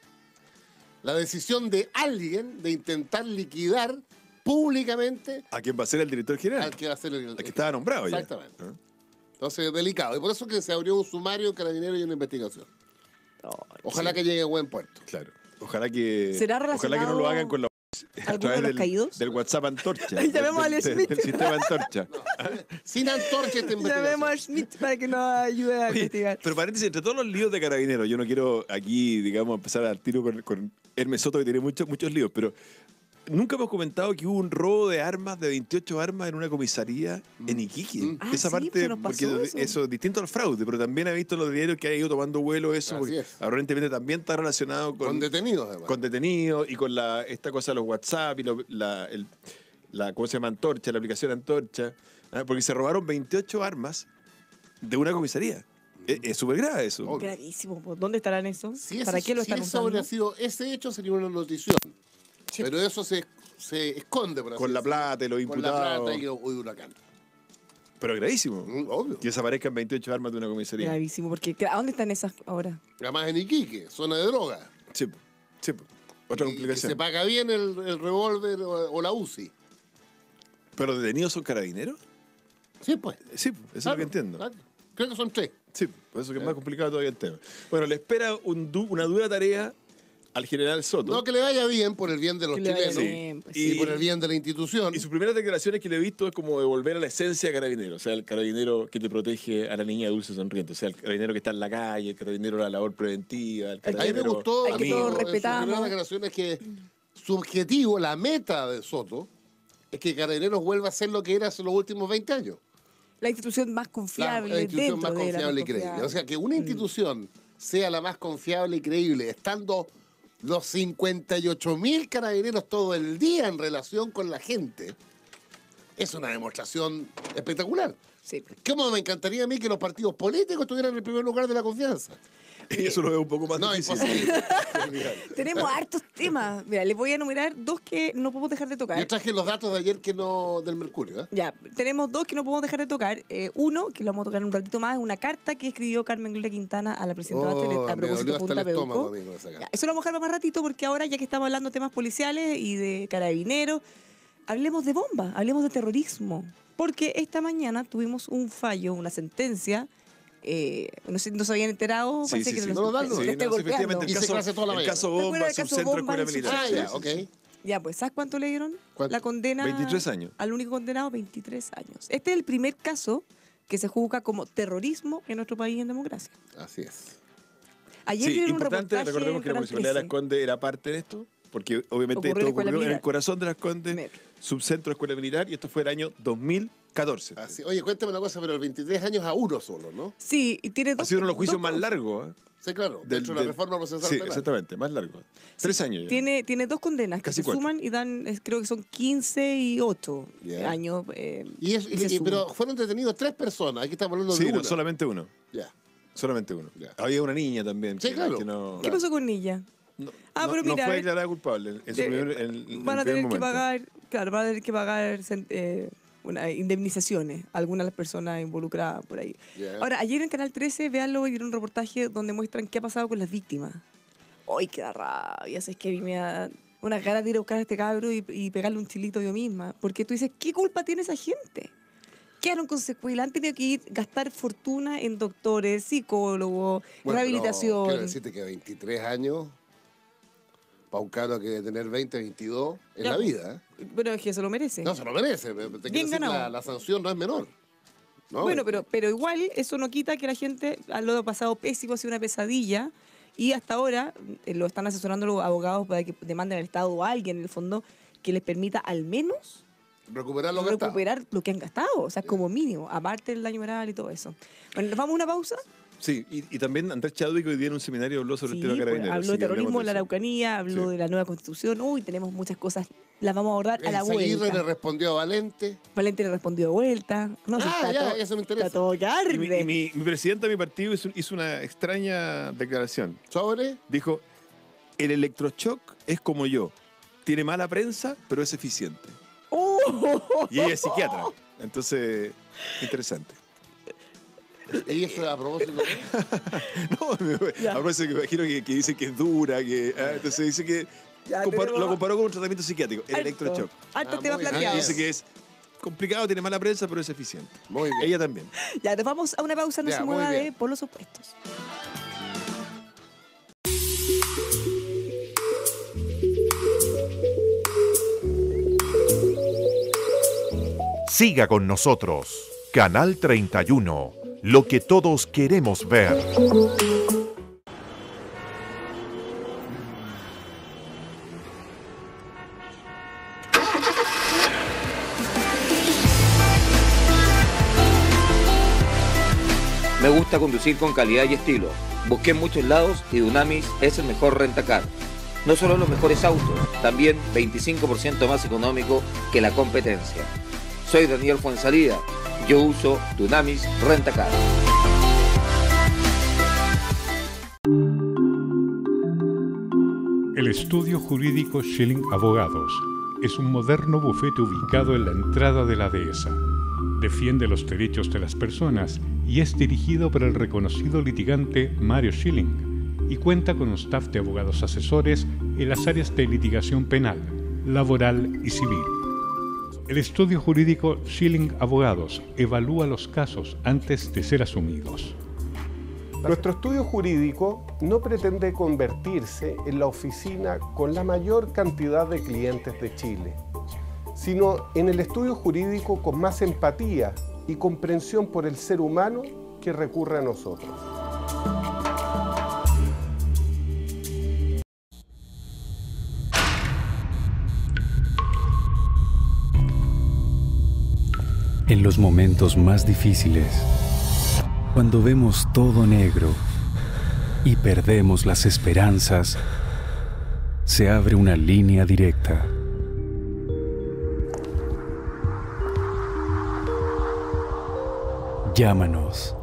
S2: la decisión de alguien de intentar liquidar públicamente
S3: ¿A quién va a ser el director general?
S2: al que va a ser el...
S3: Al que estaba nombrado ya.
S2: Exactamente.
S3: ¿Ah?
S2: Entonces, delicado. Y por eso que se abrió un sumario, un carabinero y una investigación. Ojalá que llegue a buen puerto.
S3: Claro. Ojalá que.
S1: ¿Será
S3: Ojalá que no
S1: relacionado
S3: lo hagan con la. A
S1: alguno de
S3: través
S1: los
S3: del,
S1: caídos?
S3: del WhatsApp Antorcha.
S1: Llamemos
S3: del,
S1: al
S3: del-
S1: Smith.
S3: del sistema Antorcha.
S2: Sin antorcha esta
S1: Llamemos a
S2: investigación.
S1: Schmidt para que nos ayude a
S3: Oye,
S1: investigar.
S3: pero paréntesis, entre todos los líos de carabineros, yo no quiero aquí, digamos, empezar al tiro con, con Hermes Soto, que tiene muchos, muchos líos, pero nunca hemos comentado que hubo un robo de armas, de veintiocho armas, en una comisaría en Iquique.
S2: Mm.
S1: Ah,
S3: Esa
S1: sí,
S3: parte,
S1: se nos pasó
S3: porque
S1: eso.
S3: eso es distinto al fraude, pero también he visto en los diarios que ha ido tomando vuelo eso,
S2: Así
S3: porque
S2: es.
S3: aparentemente también está relacionado
S2: Con,
S3: con,
S2: detenidos, además.
S3: con detenidos y con la, esta cosa de los WhatsApp y lo- la, el- la, ¿cómo se llama? Antorcha, la aplicación Antorcha, ¿ah? Porque se robaron veintiocho armas de una comisaría. Es es súper grave eso.
S2: Oh,
S1: Gravísimo. pues, ¿Dónde estarán esos?
S2: Si
S1: ¿Para
S2: ese-
S1: qué lo
S2: si
S1: están
S2: eso
S1: usando?
S2: habría sido ese hecho, sería una notición.
S1: Sí.
S2: Pero eso se, se esconde, por así
S3: Con la
S2: decirlo.
S3: plata y los
S2: Con la
S3: imputados.
S2: plata y los y huracán.
S3: Pero gravísimo.
S2: Mm, obvio.
S3: Que desaparezcan veintiocho armas de una comisaría.
S1: Gravísimo, porque ¿a dónde están esas ahora?
S2: Además en Iquique, zona de droga.
S3: Sí, sí. Otra
S2: Y- y que
S3: complicación.
S2: se paga bien el, el revólver o, o la U C I.
S3: ¿Pero detenidos son carabineros?
S2: Sí, pues.
S3: Sí, eso es lo que entiendo.
S2: Claro. Creo que son tres.
S3: Sí, por eso que es más complicado todavía el tema. Bueno, le espera un du- una dura tarea al general Soto.
S2: No, que le vaya bien por el bien de los
S1: Que le vaya
S2: chilenos.
S1: bien, pues,
S2: y,
S3: sí.
S2: por el bien de la institución.
S3: Y sus primeras declaraciones que le he visto es como de volver a la esencia de carabinero. O sea, el carabinero que te protege a la niña dulce sonriente. O sea, el carabinero que está en la calle, el carabinero de la labor preventiva, el
S2: A mí me
S3: carabinero
S2: gustó
S1: Al que
S2: amigo,
S1: todos
S2: en sus
S1: respetamos.
S2: primeras declaraciones que su objetivo, la meta de Soto, es que Carabineros vuelva a ser lo que era hace los últimos veinte años.
S1: La institución más
S2: La,
S1: confiable.
S2: la institución
S1: dentro
S2: más
S1: de la
S2: confiable y
S1: más
S2: creíble.
S1: confiable.
S2: O sea, que una institución sea la más confiable y creíble, estando los cincuenta y ocho mil carabineros todo el día en relación con la gente, es una demostración espectacular.
S1: Sí.
S2: ¿Cómo me encantaría a mí que los partidos políticos estuvieran en el primer lugar de la confianza?
S3: Y eso lo veo un poco más
S2: No,
S3: difícil.
S2: imposible.
S1: Tenemos hartos temas. Mira, les voy a enumerar dos que no podemos dejar de tocar.
S2: Yo traje los datos de ayer que no del Mercurio. ¿eh?
S1: Ya, tenemos dos que no podemos dejar de tocar. Eh, uno, que lo vamos a tocar un ratito más, es una carta que escribió Carmen Gloria Quintana a la presidenta
S2: Oh,
S1: Bachelet a
S2: me
S1: propósito
S2: dolió
S1: de
S2: hasta
S1: Punta
S2: el estómago,
S1: Peuco.
S2: amigo, esa carta.
S1: Ya, eso lo vamos a dejar para más ratito porque ahora, ya que estamos hablando de temas policiales y de carabineros, hablemos de bomba, hablemos de terrorismo. Porque esta mañana tuvimos un fallo, una sentencia. Eh, no sé, no se habían enterado.
S3: Sí,
S1: parece
S3: sí,
S1: que
S3: sí.
S1: los-
S2: No, dale,
S1: le
S2: sí,
S1: estoy
S3: no, sí, efectivamente,
S1: golpeando.
S3: el
S2: Hice
S3: caso,
S2: clase toda la
S3: el
S2: mañana.
S3: caso
S1: ¿Te
S3: Bomba,
S1: acuerdas del caso
S3: subcentro
S1: Bomba
S3: escuela
S1: en
S3: militar.
S2: Ah,
S1: Sucre?
S2: ya,
S3: Sí,
S2: ok.
S3: sí, sí.
S1: Ya, pues, ¿sabes cuánto le dieron?
S2: ¿Cuánto?
S1: La condena.
S3: veintitrés años.
S1: Al único condenado, veintitrés años. Este es el primer caso que se juzga como terrorismo en nuestro país en democracia.
S2: Así es.
S1: Ayer
S3: Sí,
S1: dieron un
S3: importante,
S1: reportaje
S3: recordemos
S1: en
S3: que la
S1: Canal
S3: Municipalidad de Las
S1: trece.
S3: Condes era parte de esto, porque obviamente
S1: Ocurrió en
S3: esto
S1: la Escuela
S3: ocurrió en el
S1: Militar.
S3: corazón de Las Condes,
S1: Mer.
S3: subcentro de Escuela Militar, y esto fue el año dos mil catorce.
S2: Así. Oye, cuéntame una cosa, pero el veintitrés años a uno solo, ¿no?
S1: Sí, y tiene dos.
S3: Ha sido uno de los juicios
S1: dos-
S3: más largos. ¿eh?
S2: Sí, claro.
S3: Del-
S2: Dentro de
S3: del-
S2: la reforma procesal
S3: Sí,
S2: penal.
S3: exactamente, más largo. Tres años ya.
S1: Tiene, tiene dos condenas que
S3: Casi
S1: se
S3: cuatro.
S1: suman y dan, es- creo que son quince y ocho
S2: Ya.
S1: años. eh,
S2: Y es-
S1: y se
S2: y-
S1: suman.
S2: pero fueron detenidos tres personas. Aquí estamos hablando
S3: Sí,
S2: de
S3: no,
S2: una.
S3: solamente uno.
S2: Ya.
S3: Solamente uno.
S2: Ya.
S3: Había una niña también.
S2: Sí,
S3: que,
S2: claro.
S3: que no,
S1: ¿Qué pasó con Nilla?
S3: no,
S1: Ah,
S3: no-
S1: pero
S3: no
S1: mira,
S3: fue
S1: eh,
S3: declarada culpable en, su
S1: de-
S3: primer, en- en
S1: Van a
S3: el primer
S1: tener que
S3: momento.
S1: pagar, claro, van a tener que pagar sen- eh, una, indemnizaciones a algunas de las personas involucradas por ahí.
S2: Ya.
S1: Ahora, ayer en Canal trece, véanlo, dieron un reportaje donde muestran qué ha pasado con las víctimas. ¡Ay, qué da rabia! Es que a mí me da unas ganas de ir a buscar a este cabro y, y pegarle un chilito yo misma. Porque tú dices, ¿qué culpa tiene esa gente? Quedaron con secuelas, han tenido que ir gastar fortuna en doctores, psicólogos,
S2: Bueno,
S1: rehabilitación.
S2: pero quiero decirte que veintitrés años, para un cabro que debe tener veinte, veintidós, en
S1: Ya,
S2: la
S1: pues.
S2: vida. ¿eh?
S1: Pero es que se lo merece.
S2: No, se lo merece. pero Te quiero
S1: Bien
S2: decir,
S1: ganado.
S2: la, la sanción no es menor. ¿no?
S1: Bueno, pero, pero igual eso no quita que la gente a lo pasado pésimo, ha sido una pesadilla. Y hasta ahora eh, lo están asesorando los abogados para que demanden al Estado o a alguien, en el fondo, que les permita al menos
S2: Recuperar lo gastado.
S1: recuperar lo que han gastado. O sea, como mínimo, aparte del daño moral y todo eso. Bueno, ¿nos vamos a una pausa?
S3: Sí, y, y también Andrés Chadwick hoy día en un seminario habló sobre
S1: Sí,
S3: el tema
S1: pues,
S3: carabinero.
S1: habló de terrorismo en la Araucanía, habló
S3: Sí.
S1: de la nueva constitución. Uy, tenemos muchas cosas. Las vamos a abordar a la
S2: Aguirre
S1: vuelta.
S2: le respondió a Valente.
S1: Valente le respondió de vuelta. No, si
S2: Ah,
S1: está,
S2: ya,
S1: todo,
S2: eso me interesa.
S1: está todo que arde.
S3: Y mi, y mi, mi presidente de mi partido hizo, hizo una extraña declaración.
S2: ¿Sobre?
S3: Dijo, el electroshock es como yo. Tiene mala prensa, pero es eficiente.
S1: ¡Oh!
S3: Y ella es psiquiatra. Entonces, interesante.
S2: ¿Y eso a propósito?
S3: No, me-
S1: Ya.
S3: a propósito que me imagino que, que dice que es dura, que ah, entonces dice que
S1: Ya
S3: compar-
S1: tenemos
S3: lo comparó con un tratamiento psiquiátrico, el
S1: harto,
S3: electroshock.
S1: harto
S2: Ah,
S1: tema
S2: muy bien.
S1: planteado.
S3: Dice que es complicado, tiene mala prensa, pero es eficiente.
S2: Muy bien.
S3: Ella también.
S1: Ya, nos vamos a una pausa, no
S2: Ya,
S1: se
S2: muy
S1: mueva
S2: bien.
S1: de por los opuestos.
S5: Siga con nosotros. Canal treinta y uno. Lo que todos queremos ver.
S6: Me gusta conducir con calidad y estilo. Busqué en muchos lados y Dunamis es el mejor rentacar. No solo los mejores autos, también veinticinco por ciento más económico que la competencia. Soy Daniel Fuensalida. Yo uso Dunamis Rentacar.
S7: El estudio jurídico Schilling Abogados es un moderno bufete ubicado en la entrada de la dehesa. Defiende los derechos de las personas y es dirigido por el reconocido litigante Mario Schilling y cuenta con un staff de abogados asesores en las áreas de litigación penal, laboral y civil. El estudio jurídico Schilling Abogados evalúa los casos antes de ser asumidos.
S8: Nuestro estudio jurídico no pretende convertirse en la oficina con la mayor cantidad de clientes de Chile, sino en el estudio jurídico con más empatía y comprensión por el ser humano que recurre a nosotros.
S9: En los momentos más difíciles, cuando vemos todo negro y perdemos las esperanzas, se abre una línea directa. Llámanos.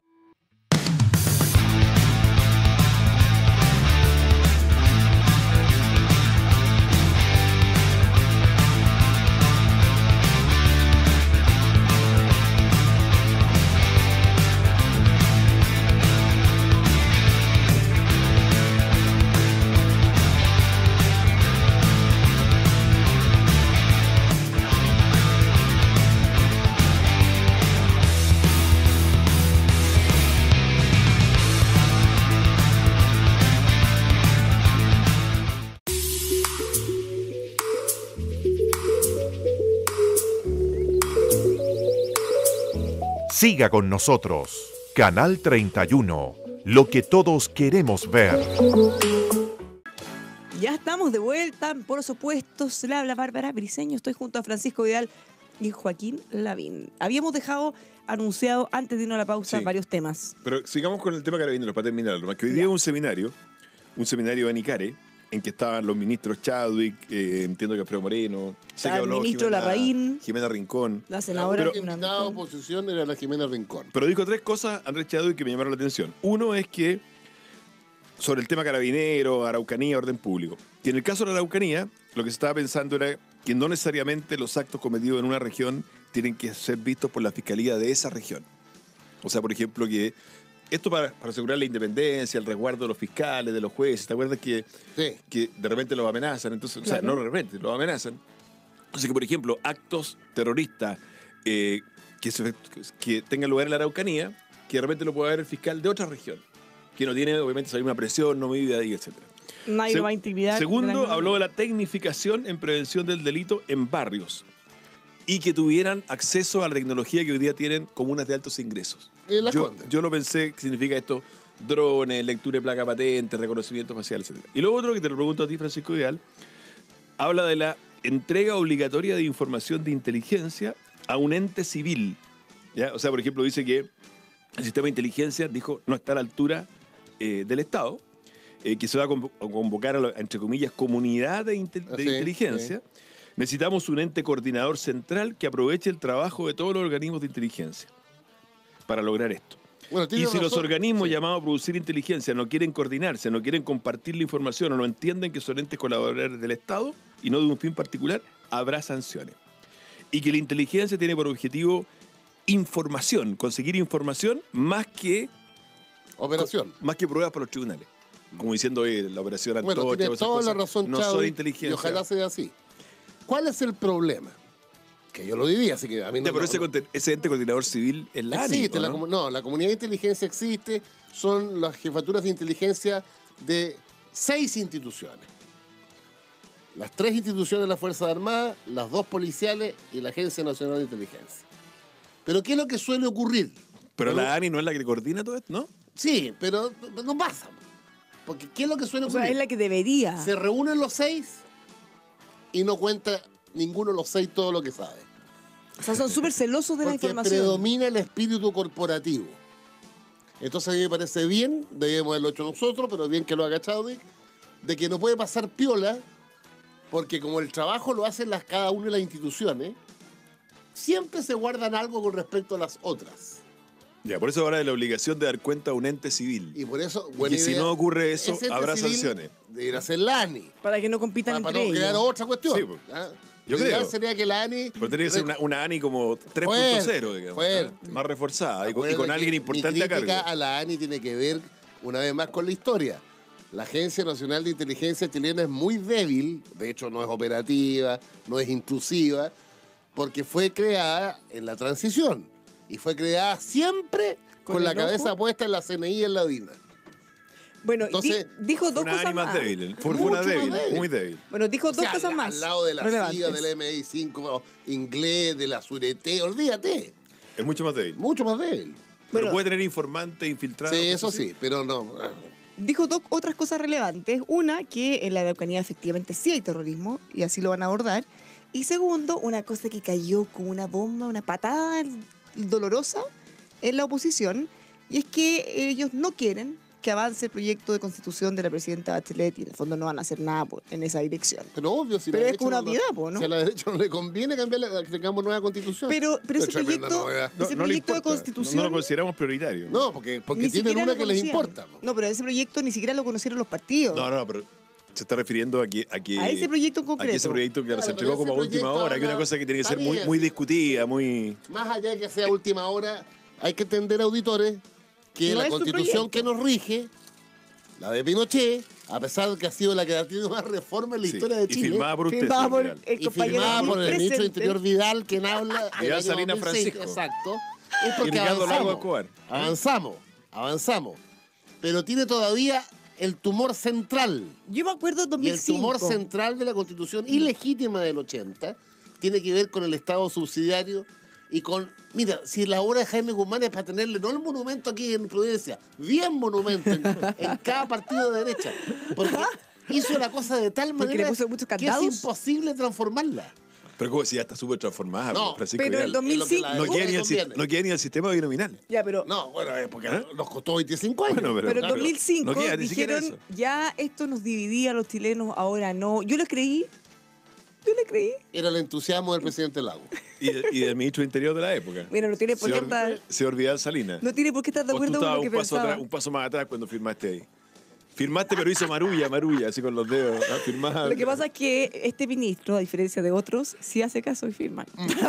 S5: Siga con nosotros. Canal treinta y uno. Lo que todos queremos ver.
S1: Ya estamos de vuelta, por los opuestos. Le habla Bárbara Briceño. Estoy junto a Francisco Vidal y Joaquín Lavín. Habíamos dejado anunciado antes de irnos a la pausa
S3: Sí.
S1: varios temas.
S3: Pero sigamos con el tema carabineros para terminarlo. Más que hoy día hubo un seminario, un seminario en Icare, en que estaban los ministros Chadwick, eh, entiendo que Alfredo Moreno, sé que
S1: Estaba el
S3: habló
S1: ministro
S3: Jimena-
S1: Larraín.
S3: Jimena Rincón.
S1: La
S2: La
S1: senadora
S2: única
S1: Jimena
S2: invitada de
S1: Rincón.
S2: oposición era la Jimena Rincón.
S3: Pero dijo tres cosas, Andrés Chadwick, que me llamaron la atención. Uno es que, sobre el tema carabinero, Araucanía, orden público. Que en el caso de la Araucanía, lo que se estaba pensando era que no necesariamente los actos cometidos en una región tienen que ser vistos por la fiscalía de esa región. O sea, por ejemplo, que esto para, para asegurar la independencia, el resguardo de los fiscales, de los jueces. ¿Te acuerdas que,
S2: Sí.
S3: que de repente los amenazan? Entonces, o sea,
S1: Claro.
S3: no de repente, los amenazan. Entonces, que por ejemplo, actos terroristas eh, que, se- que tengan lugar en la Araucanía, que de repente lo pueda ver el fiscal de otra región, que no tiene, obviamente, esa misma presión, no medida y etcétera.
S1: Nadie
S3: Se-
S1: lo va a intimidar.
S3: Segundo,
S1: de la-
S3: habló de la tecnificación en prevención del delito en barrios y que tuvieran acceso a la tecnología que hoy día tienen comunas de altos ingresos.
S2: En Las
S3: Yo,
S2: Condes.
S3: yo lo pensé que significa esto: drones, lectura de placa patente, reconocimiento facial, etcétera. Y lo otro que te lo pregunto a ti, Francisco Vidal, habla de la entrega obligatoria de información de inteligencia a un ente civil. ¿Ya? O sea, por ejemplo, dice que el sistema de inteligencia, dijo, no está a la altura eh, del Estado, eh, que se va a convo- a convocar a, lo- entre comillas, comunidad de, inte- de
S2: Sí,
S3: inteligencia. Necesitamos un ente coordinador central que aproveche el trabajo de todos los organismos de inteligencia para lograr esto.
S2: Bueno, tiene
S3: Y si los
S2: razón.
S3: organismos
S2: Sí.
S3: llamados a producir inteligencia no quieren coordinarse, no quieren compartir la información o no entienden que son entes colaboradores del Estado y no de un fin particular, habrá sanciones. Y que la inteligencia tiene por objetivo información, conseguir información más que,
S2: Operación.
S3: más que pruebas para los tribunales. Como diciendo eh, la operación Antorcha.
S2: Bueno, tiene
S3: o esas
S2: toda la
S3: cosas,
S2: razón,
S3: no
S2: Chadwick,
S3: soy inteligencia.
S2: y ojalá sea así. ¿Cuál es el problema? Que yo lo viví, así que a mí no...
S3: Ya, pero
S2: no-
S3: ese,
S2: no-
S3: conte- ese ente coordinador civil es la ANI,
S2: existe,
S3: ¿o
S2: la
S3: no?
S2: comu- no, la comunidad de inteligencia existe, son las jefaturas de inteligencia de seis instituciones. Las tres instituciones de la Fuerza Armada, las dos policiales y la Agencia Nacional de Inteligencia. Pero ¿qué es lo que suele ocurrir?
S3: Pero
S2: Cuando-
S3: la ANI no es la que coordina todo esto, ¿no?
S2: Sí, pero no pasa. Porque ¿qué es lo que suele
S1: O
S2: ocurrir?
S1: sea, es la que debería.
S2: Se reúnen los seis y no cuenta ninguno de los seis todo lo que sabe.
S1: O sea, son súper celosos de la
S2: Porque
S1: información.
S2: predomina el espíritu corporativo. Entonces a mí me parece bien, debemos haberlo hecho nosotros, pero bien que lo haga Chadwick, de que no puede pasar piola, porque como el trabajo lo hacen las, cada una de las instituciones, siempre se guardan algo con respecto a las otras.
S3: Ya, por eso ahora hay la obligación de dar cuenta a un ente civil.
S2: Y por eso,
S3: Y
S2: buena
S3: que si
S2: idea,
S3: no ocurre eso,
S2: ese ente
S3: habrá
S2: civil
S3: sanciones.
S2: debería ser la ANI,
S1: Para que no compitan
S2: para, para
S1: entre
S2: no crear
S1: ellos.
S2: otra cuestión.
S3: Sí, pues.
S2: ¿ah?
S3: Yo
S2: Lo ideal
S3: creo.
S2: sería que la ANI...
S3: Pero tiene que ser una, una ANI como tres punto cero, digamos.
S2: fuerte.
S3: ¿eh? Más reforzada y con, y
S2: Acuérdate
S3: con
S2: que
S3: alguien importante
S2: mi
S3: a
S2: crítica
S3: cargo.
S2: a la ANI tiene que ver, una vez más, con la historia. La Agencia Nacional de Inteligencia chilena es muy débil, de hecho no es operativa, no es intrusiva, porque fue creada en la transición. Y fue creada siempre con,
S1: ¿Con
S2: la
S1: el
S2: cabeza
S1: ojo?
S2: puesta en la C N I y en la DINA.
S1: Bueno,
S2: Entonces,
S1: di- dijo dos
S3: Una
S1: cosas
S3: ANI más
S1: más.
S3: débil. Fue, fue
S2: Mucho
S3: una
S2: más
S3: débil,
S2: débil.
S3: muy débil.
S1: Bueno, dijo
S2: O
S1: dos
S2: sea,
S1: cosas
S2: al,
S1: más.
S2: al lado de la
S1: relevantes.
S2: C I A, del M I cinco, inglés, de la Surete, olvídate,
S3: Es mucho más débil.
S2: mucho más débil.
S3: Pero
S1: Bueno.
S3: puede tener informantes infiltrados.
S2: Sí, eso
S3: cosas así.
S2: sí, pero no.
S1: Dijo dos otras cosas relevantes. Una, que en la Araucanía efectivamente sí hay terrorismo y así lo van a abordar. Y segundo, una cosa que cayó como una bomba, una patada dolorosa en la oposición, y es que ellos no quieren que avance el proyecto de constitución de la presidenta Bachelet y en el fondo no van a hacer nada por- en esa dirección.
S2: Pero obvio, si
S1: Pero
S2: la
S1: es
S2: derecha
S1: una
S2: no-
S1: obviedad, po, ¿no?
S2: Si a la derecha no le conviene cambiar, la, tengamos nueva constitución.
S1: Pero, pero ese
S2: tremenda
S1: proyecto,
S2: novedad.
S3: No,
S1: ese
S3: no le
S1: proyecto de
S3: importa.
S1: constitución...
S3: No, no lo consideramos prioritario.
S2: No, porque, porque
S1: ni
S2: tienen
S1: siquiera
S2: una
S1: lo
S2: que les
S1: conocían.
S2: importa. po.
S1: No, pero ese proyecto ni siquiera lo conocieron los partidos.
S3: No, no, pero se está refiriendo a que... A, que,
S1: A ese proyecto en
S3: a
S1: concreto.
S3: que ese proyecto que
S2: Claro,
S3: se
S2: pero
S3: entregó
S2: ese
S3: como a última
S2: proyecto
S3: hora, que es una
S2: habla-
S3: cosa que tiene que ser
S2: está
S3: muy,
S2: bien.
S3: muy discutida, muy...
S2: Más allá de que sea última hora, hay que entender, auditores, que
S1: No
S2: la
S1: es su
S2: constitución
S1: proyecto.
S2: que nos rige, la de Pinochet, a pesar de que ha sido la que ha tenido más reforma en la
S3: Sí,
S2: historia de
S3: y
S2: Chile,
S3: firmada por usted,
S1: Firmada
S3: señor
S1: por
S3: Vidal.
S1: el
S2: y
S1: compañero
S2: firmada
S1: aquí
S2: por el ministro de
S1: presente.
S2: Interior Vidal, quien habla del
S3: Vidal
S2: año
S3: Salinas
S2: dos mil seis,
S3: Francisco.
S2: exacto, es
S3: Y
S2: porque
S3: Ricardo Lago
S2: avanzamos,
S3: Escobar.
S2: avanzamos, avanzamos, pero tiene todavía el tumor central.
S1: Yo me acuerdo en dos
S2: Y
S1: mil
S2: el
S1: cinco.
S2: tumor central de la constitución ilegítima del ochenta tiene que ver con el Estado subsidiario y con... Mira, si la obra de Jaime Guzmán es para tenerle, no el monumento aquí en Providencia, bien monumento en, en cada partido de derecha. Porque hizo la cosa de tal
S1: Porque le
S2: manera
S1: puso muchos
S2: que es
S1: candados.
S2: imposible transformarla.
S3: Pero como si ya está súper transformada,
S2: No,
S3: Francisco
S1: pero
S3: Vidal.
S1: el dos mil cinco...
S2: Es
S3: No
S2: lo que
S3: quiere,
S2: le
S3: ni el, si-
S2: conviene.
S3: no quiere ni el sistema binominal.
S1: Ya, pero...
S2: No, bueno, es porque
S3: ¿Eh?
S2: nos costó veinticinco años.
S3: Bueno, pero-
S1: Pero en
S3: Claro,
S1: dos mil cinco
S3: no queda ni siquiera
S1: dijeron,
S3: eso.
S1: ya esto nos dividía a los chilenos, ahora no. Yo les creí. Yo les creí.
S2: Era el entusiasmo del presidente Lago.
S3: Y, y del ministro de Interior de la época.
S1: Mira, no tiene por qué
S3: Señor,
S1: estar...
S3: señor Vidal Salinas.
S1: No tiene por qué estar de
S3: O tú
S1: acuerdo con
S3: estabas
S1: lo que
S3: un paso,
S1: pensaba.
S3: atrás- un paso más atrás cuando firmaste ahí. Firmaste, pero hizo marulla, marulla, así con los dedos. ¿no? Firmaba-
S1: Lo que pasa es que este ministro, a diferencia de otros, sí hace caso y firma.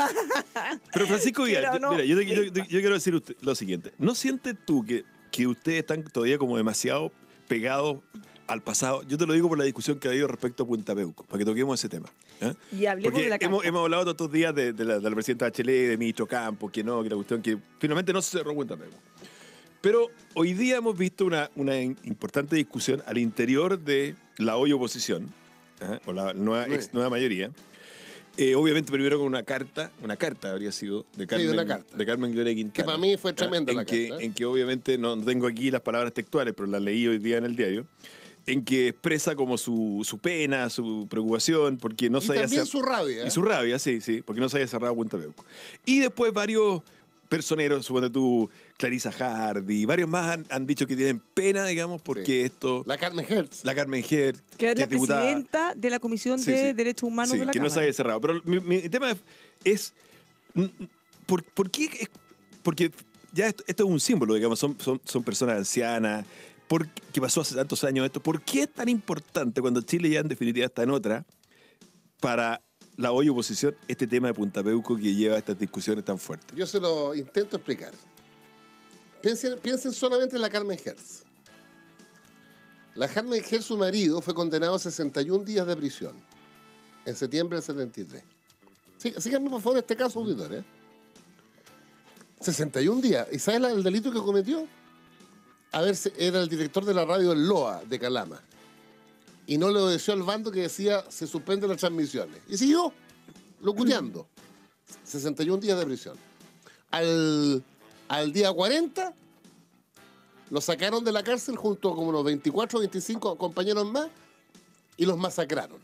S3: Pero Francisco Vidal,
S1: Quiera o
S3: yo-
S1: no,
S3: mira, yo, te- yo- yo- yo quiero decir usted lo siguiente. ¿No sientes tú que, que ustedes están todavía como demasiado pegados al pasado? Yo te lo digo por la discusión que ha habido respecto a Punta Peuco, para que toquemos ese tema. ¿eh?
S1: Y hablemos
S3: Porque
S1: de la
S3: hemos,
S1: carta.
S3: hemos hablado todos estos días de, de la, de la presidenta Bachelet, de ministro Campos, que no, que la cuestión que finalmente no se cerró Punta Peuco. Pero hoy día hemos visto una, una in- importante discusión al interior de la hoy oposición, ¿eh? o la nueva,
S2: Sí.
S3: ex nueva mayoría. Eh, obviamente primero con una carta, una carta habría sido de Carmen,
S2: una carta.
S3: de Carmen Gloria Quintana.
S2: Que para mí fue
S3: ¿eh?
S2: tremenda
S3: en
S2: la
S3: que,
S2: carta, ¿eh?
S3: En que obviamente, no, no tengo aquí las palabras textuales, pero las leí hoy día en el diario, en que expresa como su, su pena, su preocupación, porque no
S2: Y
S3: se haya
S2: también
S3: cer-
S2: su rabia. ¿eh?
S3: y su rabia, sí, sí, porque no se haya cerrado Punta Peuco. Y después varios personeros, suponte tú, Clarissa Hardy, varios más han, han dicho que tienen pena, digamos, porque
S2: Sí.
S3: esto...
S2: La Carmen Hertz.
S3: La Carmen Hertz,
S1: Que es la
S3: diputada-
S1: presidenta de la Comisión
S3: Sí,
S1: de
S3: sí.
S1: Derechos Humanos
S3: Sí,
S1: de la
S3: que no
S1: Cámara.
S3: se haya cerrado. Pero mi, mi tema es, es, mm, ¿por, por qué? es- Porque ya esto, esto es un símbolo, digamos, son, son, son personas ancianas, ¿por qué- que pasó hace tantos años esto? ¿Por qué es tan importante cuando Chile ya en definitiva está en otra para la hoy oposición este tema de Punta Peuco que lleva a estas discusiones tan fuertes?
S2: Yo se lo intento explicar. Piensen, piensen solamente en la Carmen Hertz. La Carmen Hertz, su marido, fue condenado a sesenta y un días de prisión en septiembre del setenta y tres. Sí, síganme por favor este caso, auditor, ¿eh? sesenta y un días. ¿Y sabes la- el delito que cometió? A ver, se- era el director de la radio El Loa de Calama. Y no le obedeció al bando que decía se suspenden las transmisiones. Y siguió locuteando. sesenta y un días de prisión. Al, al día cuarenta lo sacaron de la cárcel junto con unos veinticuatro o veinticinco compañeros más y los masacraron.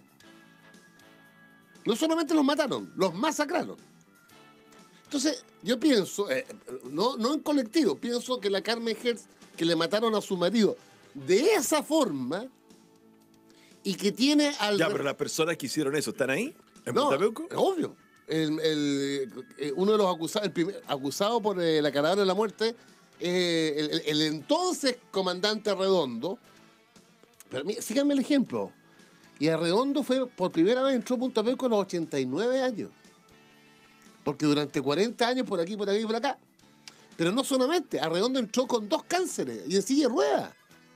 S2: No solamente los mataron, los masacraron. Entonces, yo pienso, eh, no, no en colectivo, pienso que la Carmen Hertz, que le mataron a su marido de esa forma y que tiene al...
S3: Ya, pero las personas que hicieron eso, ¿están ahí? ¿En
S2: No,
S3: Punta Peuco?
S2: obvio. El, el, eh, uno de los acusados, el primer, acusado por eh, la caravana de la muerte, eh, el, el- el entonces comandante Arredondo. Pero mira, síganme el ejemplo. Y Arredondo fue, por primera vez entró a Punta Peuco a los ochenta y nueve años. Porque durante cuarenta años, por aquí, por aquí, por acá. Pero no solamente, Arredondo entró con dos cánceres y en silla de ruedas.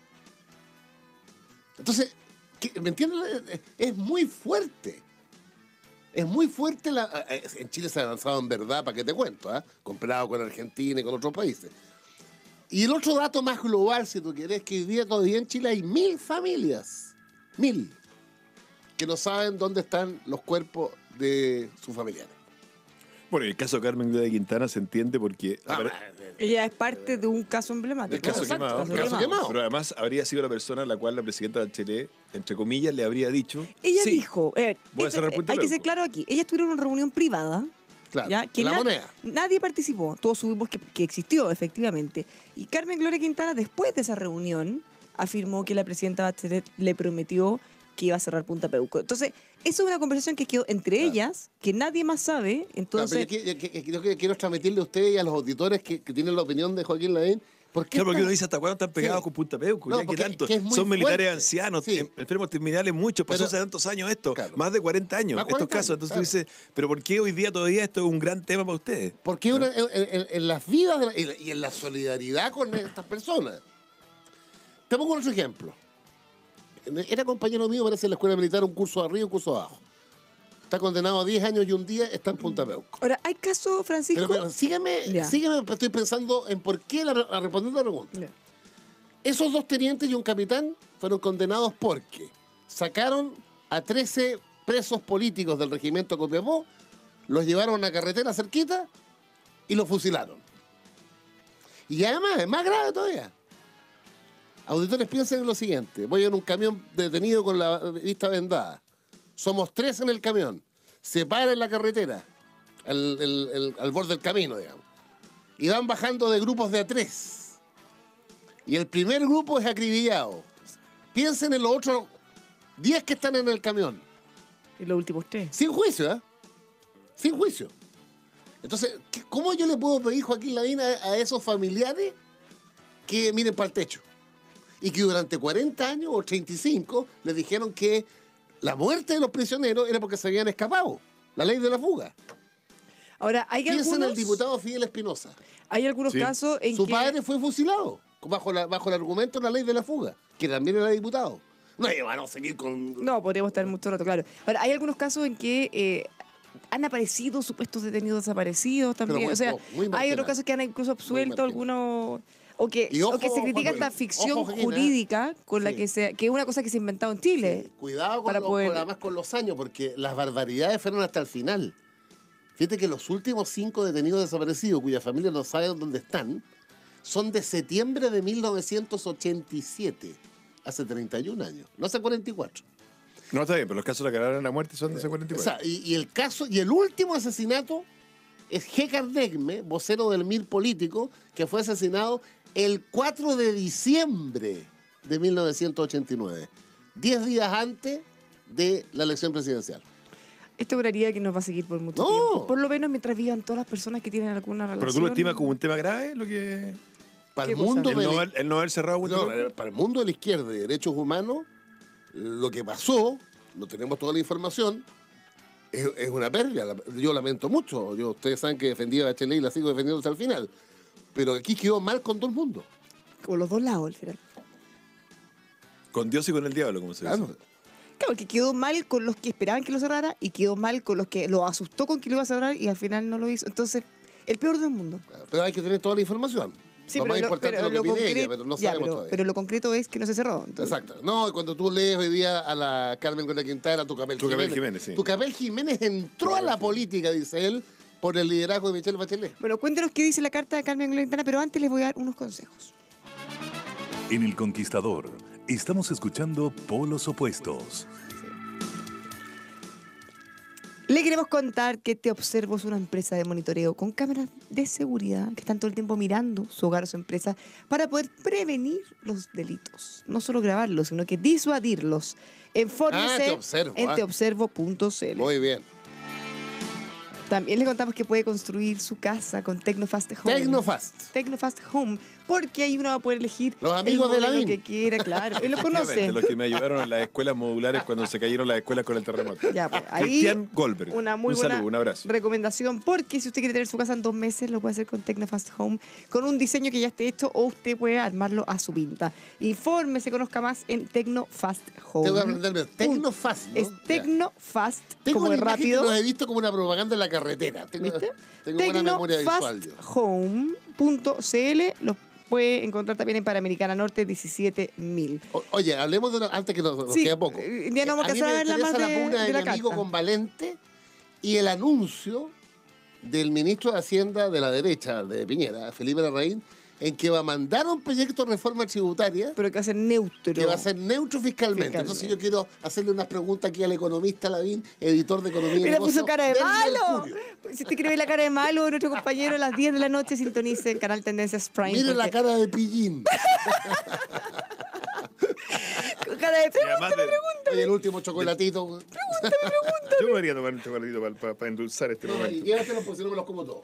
S2: Entonces, ¿qué- ¿me entiendes? Es muy fuerte. Es muy fuerte. La, en Chile se ha avanzado en verdad, para qué te cuento, ¿ah? Comparado con Argentina y con otros países. Y el otro dato más global, si tú quieres, que hoy día todavía en Chile hay mil familias, mil, que no saben dónde están los cuerpos de sus familiares.
S3: Bueno, el caso de Carmen de Quintana se entiende porque...
S2: Ah,
S3: apare-
S1: Ella es parte de un caso emblemático.
S3: El caso
S2: Exacto,
S3: quemado.
S2: caso
S3: Caso
S2: quemado.
S3: Pero además habría sido la persona a la cual la presidenta Bachelet, entre comillas, le habría dicho...
S1: Ella
S3: sí,
S1: dijo, eh,
S3: voy a
S1: este-
S3: cerrar Punta
S1: hay que ser
S3: Peuco.
S1: claro aquí, ellas tuvieron una reunión privada,
S2: Claro,
S1: ¿ya? Que
S2: la
S1: na-
S2: moneda.
S1: nadie participó, todos supimos que, que existió efectivamente. Y Carmen Gloria Quintana, después de esa reunión, afirmó que la presidenta Bachelet le prometió que iba a cerrar Punta Peuco. Entonces, eso es una conversación que quedó entre
S2: Claro.
S1: ellas, que nadie más sabe. Entonces,
S2: Claro, pero yo, qui- yo- yo- yo quiero transmitirle a ustedes y a los auditores que, que tienen la opinión de Joaquín Lavín. ¿Por qué
S3: Claro, porque
S2: tan-
S3: uno dice hasta cuándo están pegados
S2: Sí.
S3: con Punta Peuco,
S2: No,
S3: ya que
S2: porque-
S3: tanto.
S2: que es muy
S3: Son militares
S2: fuerte.
S3: ancianos,
S2: Sí.
S3: em- enfermos terminales muchos, pasó
S2: Pero-
S3: hace tantos años esto,
S2: Claro.
S3: más de cuarenta años,
S2: Más de
S3: estos
S2: cuarenta
S3: casos.
S2: años,
S3: Entonces tú dices, pero ¿por qué hoy día todavía esto es un gran tema para ustedes?
S2: Porque una- en, en- en las vidas de la- y la- y en la solidaridad con estas personas. Te pongo otro ejemplo. Era compañero mío, parece, en la escuela militar, un curso arriba y un curso abajo. Está condenado a diez años y un día está en Punta Peuco.
S1: ahora, hay casos, Francisco.
S2: Pero, pero sígueme,
S1: Ya.
S2: sígueme, estoy pensando en por qué la, la respondiendo a la pregunta.
S1: Ya.
S2: Esos dos tenientes y un capitán fueron condenados porque sacaron a trece presos políticos del regimiento Copiapó, los llevaron a una carretera cerquita y los fusilaron. Y además, es más grave todavía. Auditores, piensen en lo siguiente. Voy en un camión detenido con la vista vendada. Somos tres en el camión. Se para en la carretera, al, el- el- al borde del camino, digamos. Y van bajando de grupos de a tres. Y el primer grupo es acribillado. Piensen en los otros diez que están en el camión.
S1: Y los últimos tres.
S2: Sin juicio, ¿eh? Sin juicio. Entonces, ¿qué- ¿cómo yo le puedo pedir, Joaquín Lavín, a, a esos familiares que miren para el techo? Y que durante cuarenta años o treinta y cinco les dijeron que la muerte de los prisioneros era porque se habían escapado. La ley de la fuga.
S1: Ahora, hay
S2: Piensen en
S1: algunos,
S2: el diputado Fidel Espinosa.
S1: hay algunos
S3: Sí.
S1: casos en
S2: Su
S1: que...
S2: padre fue fusilado bajo, la, bajo el argumento de la ley de la fuga, que también era diputado. No, y van a seguir con...
S1: No, podríamos estar mucho rato, claro. Ahora, hay algunos casos en que eh, han aparecido supuestos detenidos desaparecidos también.
S2: muy
S1: o sea,
S2: poco, muy
S1: hay
S2: marginal.
S1: otros casos que han incluso absuelto
S2: marginal.
S1: algunos... O que,
S2: Y
S1: o
S2: ojo,
S1: que se critica
S2: Juan,
S1: esta ficción
S2: ojo, Joaquín, ¿eh?
S1: jurídica con la
S2: Sí.
S1: que se... que es una cosa que se ha inventado en Chile.
S2: Sí, cuidado con
S1: para
S2: los,
S1: poder-
S2: con- además con los años, porque las barbaridades fueron hasta el final. Fíjate que los últimos cinco detenidos desaparecidos, cuya familia no sabe dónde están, son de septiembre de mil novecientos ochenta y siete, hace treinta y un años, no hace cuarenta y cuatro.
S3: No, está bien, pero los casos de la caravana de la muerte son de hace cuarenta y
S2: O
S3: cuatro.
S2: sea, y, y el caso, y el último asesinato es Gekar Negme, vocero del M I R político, que fue asesinado el cuatro de diciembre de mil novecientos ochenta y nueve, diez días antes de la elección presidencial.
S1: Esto duraría que nos va a seguir por mucho
S2: No.
S1: tiempo. Por lo menos mientras vivan todas las personas que tienen alguna relación.
S3: ¿Pero tú lo estimas como un tema grave? Lo que...
S2: Para el
S1: ¿Qué cosa?
S2: mundo
S3: El
S2: de
S3: no,
S2: la-
S3: haber, el no haber cerrado
S2: no,
S3: Huehuetenango.
S2: para el mundo de la izquierda y derechos humanos, lo que pasó, no tenemos toda la información, es, es una pérdida. La- Yo lamento mucho. Yo, ustedes saben que defendí a Bachelet y la sigo defendiendo hasta el final. Pero aquí quedó mal con todo el mundo.
S1: Con los dos lados, al final.
S3: Con Dios y con el diablo, como se dice.
S2: Claro.
S1: Claro, que quedó mal con los que esperaban que lo cerrara y quedó mal con los que lo asustó con que lo iba a cerrar y al final no lo hizo. Entonces, el peor del mundo.
S2: Pero hay que tener toda la información.
S1: Sí,
S2: lo
S1: pero
S2: más
S1: lo-
S2: importante
S1: pero
S2: es lo que
S1: lo
S2: pide ella,
S1: concre-
S2: pero no
S1: ya,
S2: sabemos
S1: pero,
S2: todavía.
S1: pero lo concreto es que no se cerró. Entonces,
S2: Exacto. No, y cuando tú lees hoy día a la Carmen Gómez Quintana, Tucapel
S3: Tucapel
S2: Jiménez.
S3: Jiménez, sí.
S2: Tucapel Jiménez entró a la política, dice él, por el liderazgo de Michelle Bachelet.
S1: Bueno, cuéntanos qué dice la carta de Carmen Glentana, pero antes les voy a dar unos consejos.
S4: En El Conquistador, estamos escuchando Polos Opuestos.
S1: Le queremos contar que Te Observo es una empresa de monitoreo con cámaras de seguridad que están todo el tiempo mirando su hogar o su empresa para poder prevenir los delitos. No solo grabarlos, sino que disuadirlos. Infórmese
S2: Ah, Te Observo,
S1: en
S2: ah.
S1: teobservo punto c l.
S2: Muy bien.
S1: También le contamos que puede construir su casa con Tecnofast Home.
S2: Tecnofast.
S1: Tecnofast Home, porque ahí uno va a poder elegir
S2: Los amigos
S1: el
S2: de
S1: modelo
S2: Lavín.
S1: que quiera, claro. Él lo conoce.
S3: Efectivamente, los que me ayudaron en las escuelas modulares cuando se cayeron las escuelas con el terremoto.
S1: Ya, pues, ahí
S3: Cristian Goldberg.
S1: una muy
S3: un
S1: buena
S3: saludo, un abrazo.
S1: recomendación, porque si usted quiere tener su casa en dos meses, lo puede hacer con Tecnofast Home, con un diseño que ya esté hecho, o usted puede armarlo a su pinta. Infórmese, conozca más en Tecnofast Home.
S2: Tengo que aprenderme. Tecnofast, ¿no?
S1: Es
S2: Ya.
S1: Tecnofast,
S2: Tengo
S1: como
S2: una
S1: de
S2: imagen
S1: rápido.
S2: que los he visto como una propaganda en la carretera. Tengo,
S1: ¿Viste?
S2: tengo buena memoria visual. yo.
S1: tecnofast home punto c l, los puede encontrar también en Panamericana Norte diecisiete mil.
S2: O- Oye, hablemos de una, antes que nos, nos
S1: Sí,
S2: queda poco.
S1: eh, ya no vamos a
S2: a mí me
S1: alcanzar a verla
S2: interesa
S1: más
S2: la
S1: de-
S2: pugna de,
S1: de la
S2: mi amigo
S1: carta.
S2: con Valente y el anuncio del ministro de Hacienda de la derecha, de Piñera, Felipe Larraín, en que va a mandar un proyecto de reforma tributaria
S1: Pero que va a ser neutro.
S2: que va a ser neutro fiscalmente.
S1: Fiscalmente.
S2: Entonces yo quiero hacerle unas preguntas aquí al economista Lavín, editor de Economía y
S1: Mira, puso
S2: Negocios
S1: cara de
S2: del
S1: malo.
S2: Mercurio.
S1: Si usted quiere ver la cara de malo, nuestro compañero a las diez de la noche sintonice en Canal Tendencias Prime.
S2: Mire la
S1: porque-
S2: cara de pillín.
S1: con cara de
S3: Y además de-
S2: Y el último chocolatito.
S3: Yo podría tomar un chocolatito para, endulzar este
S2: No, y
S3: momento.
S2: llévatelo porque si no me los como todos.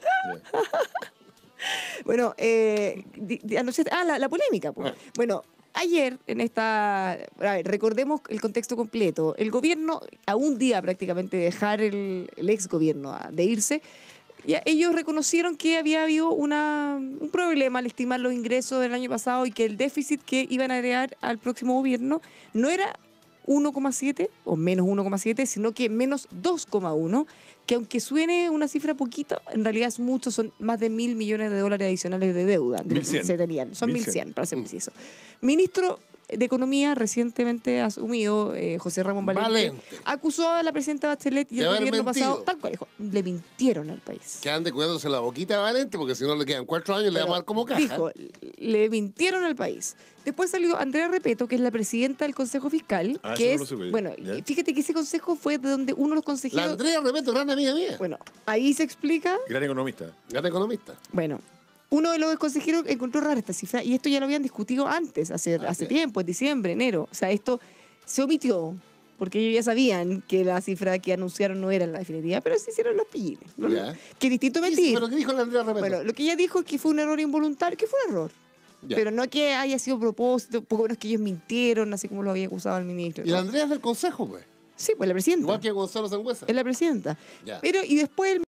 S1: Bueno, eh, di- di- anunciaste- ah, la, la polémica. Pues. Bueno, ayer en esta... A ver, recordemos el contexto completo. El gobierno, a un día prácticamente de dejar el, el ex gobierno a- de irse, ya ellos reconocieron que había habido una, un problema al estimar los ingresos del año pasado y que el déficit que iban a agregar al próximo gobierno no era uno coma siete o menos uno coma siete, sino que menos dos coma uno, que aunque suene una cifra poquito, en realidad es mucho, son más de mil millones de dólares adicionales de deuda.
S3: mil cien.
S1: Se tenían, son
S3: mil
S1: mil
S3: cien.
S1: cien, para ser preciso. Ministro de Economía recientemente asumido, eh, José Ramón Valente,
S2: Valente.
S1: acusó a la presidenta Bachelet y
S2: De
S1: el
S2: haber
S1: gobierno
S2: mentido.
S1: pasado, tal cual dijo, le mintieron al país.
S2: Que ande cuidándose la boquita de Valente, porque si no le quedan cuatro años, le vamos a dar como caja.
S1: Dijo, le mintieron al país. Después salió Andrea Repeto, que es la presidenta del Consejo Fiscal,
S3: Ah,
S1: que
S3: eso no
S1: es,
S3: lo supe yo.
S1: bueno,
S3: Ya.
S1: y fíjate que ese consejo fue de donde uno de los
S2: La
S1: consejeros,
S2: Andrea Repeto, gran amiga mía.
S1: bueno, ahí se explica,
S3: Gran economista.
S2: Gran economista.
S1: bueno, uno de los consejeros encontró rara esta cifra y esto ya lo habían discutido antes, hace,
S2: Ah,
S1: hace
S2: sí.
S1: tiempo, en diciembre, enero. O sea, esto se omitió porque ellos ya sabían que la cifra que anunciaron no era la definitiva, pero se hicieron los pillines. ¿no?
S2: Ya.
S1: Que distinto
S2: ¿Qué-
S1: mentir.
S2: ¿Pero qué dijo la Andrea Repeto?
S1: Bueno, lo que ella dijo es que fue un error involuntario, que fue un error.
S2: Ya.
S1: Pero no que haya sido a propósito, poco menos que ellos mintieron, así como lo había acusado el ministro.
S2: Y la Andrea es del Consejo, pues.
S1: Sí, pues la presidenta.
S2: Igual que Gonzalo Sangüesa.
S1: Es la presidenta.
S2: Ya.
S1: Pero, y después el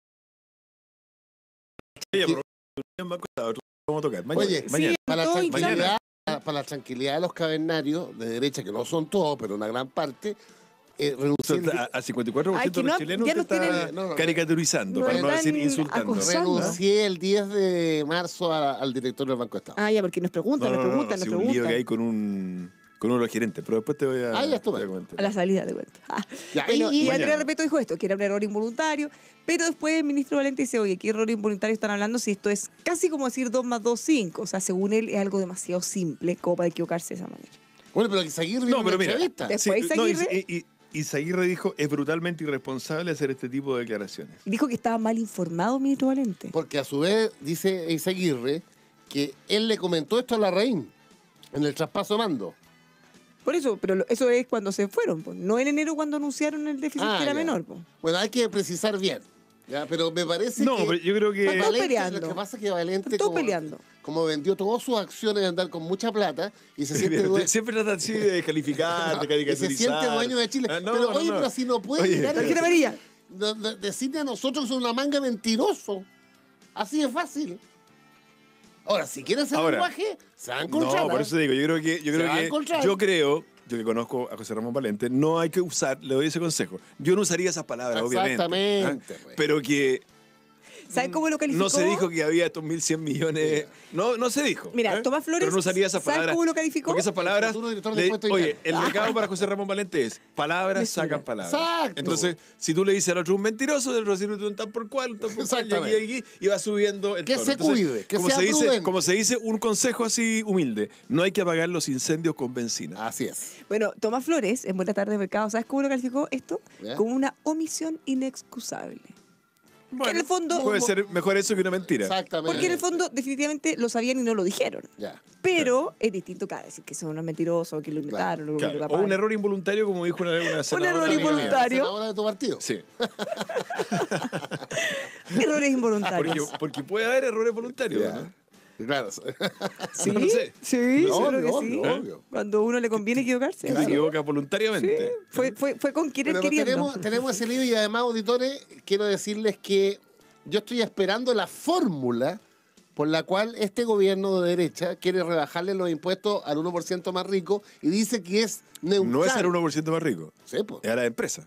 S3: Oye, pero me han contado, otro vamos a tocar. Mañana.
S2: Oye,
S3: mañana.
S1: sí,
S2: Para la,
S1: todo
S2: tranquilidad, para la tranquilidad de los cavernarios de derecha, que no son todos, pero una gran parte, eh, renuncié el-
S3: A- Al cincuenta y cuatro por ciento
S1: Ay, que
S3: de los
S1: no-
S3: chilenos
S1: ya
S3: te
S1: no
S3: está
S1: tienen-
S2: no, no.
S3: caricaturizando,
S1: no
S3: para no
S1: están
S3: decir insultando.
S1: acosando.
S2: renuncié el diez de marzo a- al director del Banco de Estado.
S1: Ah, ya, porque nos preguntan,
S3: No, no,
S1: nos
S3: no, no,
S1: preguntan,
S3: sí,
S1: nos
S3: un lío
S1: preguntan.
S3: que hay con un con uno de los gerentes, pero después te voy a,
S2: Ah, ya estuvo.
S3: te voy a comentar.
S1: A la salida de cuenta. Ah.
S2: Ya,
S1: Bueno,
S2: y-
S1: y,
S2: y-
S1: Andrea
S3: mañana.
S1: Repeto dijo esto, que era un error involuntario, pero después el ministro Valente dice, oye, ¿qué error involuntario están hablando si esto es casi como decir dos más dos, cinco? O sea, según él es algo demasiado simple como para equivocarse de esa manera.
S2: Bueno, pero Izaguirre
S3: No,
S2: vino
S3: pero
S2: una
S3: mira,
S2: entrevista.
S1: Después
S3: sí, no, y,
S1: Izaguirre-
S3: y- y Izaguirre dijo, es brutalmente irresponsable hacer este tipo de declaraciones.
S1: Dijo que estaba mal informado, ministro Valente.
S2: Porque a su vez dice Izaguirre que él le comentó esto a Larraín en el traspaso de mando.
S1: Por eso, pero lo- eso es cuando se fueron, po. No en enero cuando anunciaron el déficit
S2: Ah,
S1: que era
S2: ya.
S1: menor, po.
S2: Bueno, hay que precisar bien. ¿Ya? Pero me parece
S3: No,
S2: que...
S3: pero yo creo que...
S1: Están todos
S2: Valente,
S1: peleando.
S2: Lo que pasa es que Valente,
S1: Están todos
S2: como,
S1: peleando.
S2: como vendió todas sus acciones de andar con mucha plata y se siente dueño,
S3: Siempre trata así de descalificar, de
S2: y se
S3: caricaturizar.
S2: siente dueño de Chile.
S3: Ah, no,
S2: pero
S3: no,
S2: oye,
S3: no.
S2: pero si no puede
S3: Oye,
S2: llegar a
S1: Tarjeta
S2: decir-
S1: amarilla.
S2: de- de- decirle a nosotros que son una manga mentiroso. Así de fácil. Ahora, si quieren hacer
S3: Ahora,
S2: lenguaje, se van a encontrar.
S3: No, por
S2: ¿eh?
S3: eso digo, yo creo que, yo
S2: Se
S3: creo
S2: va a
S3: que,
S2: encontrar.
S3: yo creo, yo que conozco a José Ramón Valente, no hay que usar, le doy ese consejo. Yo no usaría esas palabras, obviamente.
S2: Exactamente,
S3: ¿ah?
S2: pues.
S3: Pero que
S1: ¿Saben cómo lo calificó?
S3: no se dijo que había estos mil cien millones. No, no se dijo.
S1: Mira,
S3: ¿eh?
S1: Tomás Flores,
S3: Pero no usaría esas
S1: ¿sabes
S3: palabras.
S1: cómo lo calificó?
S3: Porque esas palabras.
S2: futuro director de
S3: de-
S2: impuestos
S3: oye,
S2: internos.
S3: el recado para José Ramón Valente es: palabras
S1: Mesura.
S3: sacan palabras.
S2: Exacto.
S3: Entonces, si tú le dices al otro un mentiroso, el otro sirve un tan por cual, un tan por cual, y aquí,
S2: Exactamente.
S3: y aquí, y va subiendo el
S2: Que
S3: tono.
S2: se
S3: Entonces,
S2: cuide, que
S3: como
S2: sea
S3: se dice,
S2: prudente.
S3: como se dice, un consejo así humilde: no hay que apagar los incendios con benzina.
S2: Así es.
S1: Bueno, Tomás Flores, en Buena Tarde de Mercado, ¿sabes cómo lo calificó esto?
S2: ¿Ya?
S1: Como una omisión inexcusable.
S3: Bueno,
S1: en el fondo-
S3: puede ser mejor eso que una mentira.
S2: Exactamente.
S1: Porque en el fondo definitivamente lo sabían y no lo dijeron.
S2: Ya.
S1: Pero es distinto cada decir que son unos mentirosos, que lo inventaron. o que
S3: Claro,
S1: lo
S3: o
S1: taparon.
S3: un error involuntario, como dijo una vez una senadora
S1: error
S3: amiga mía.
S1: involuntario.
S2: Senadora de tu partido.
S3: Sí.
S1: Errores involuntarios.
S3: Porque, porque puede haber errores voluntarios.
S2: Ya.
S3: ¿no?
S2: Claro.
S1: ¿Sí?
S3: No sé.
S1: Sí,
S2: No,
S1: seguro que
S2: obvio,
S1: sí.
S2: obvio, obvio.
S1: Cuando a uno le conviene equivocarse.
S3: Se
S1: Sí.
S3: equivoca voluntariamente.
S1: Fue, fue, fue con querer
S2: Pero
S1: queriendo.
S2: tenemos, tenemos ese libro y además, auditores, quiero decirles que yo estoy esperando la fórmula por la cual este gobierno de derecha quiere rebajarle los impuestos al uno por ciento más rico y dice que es neutral.
S3: No es al uno por ciento más rico,
S2: Sí, pues.
S3: es a la empresa.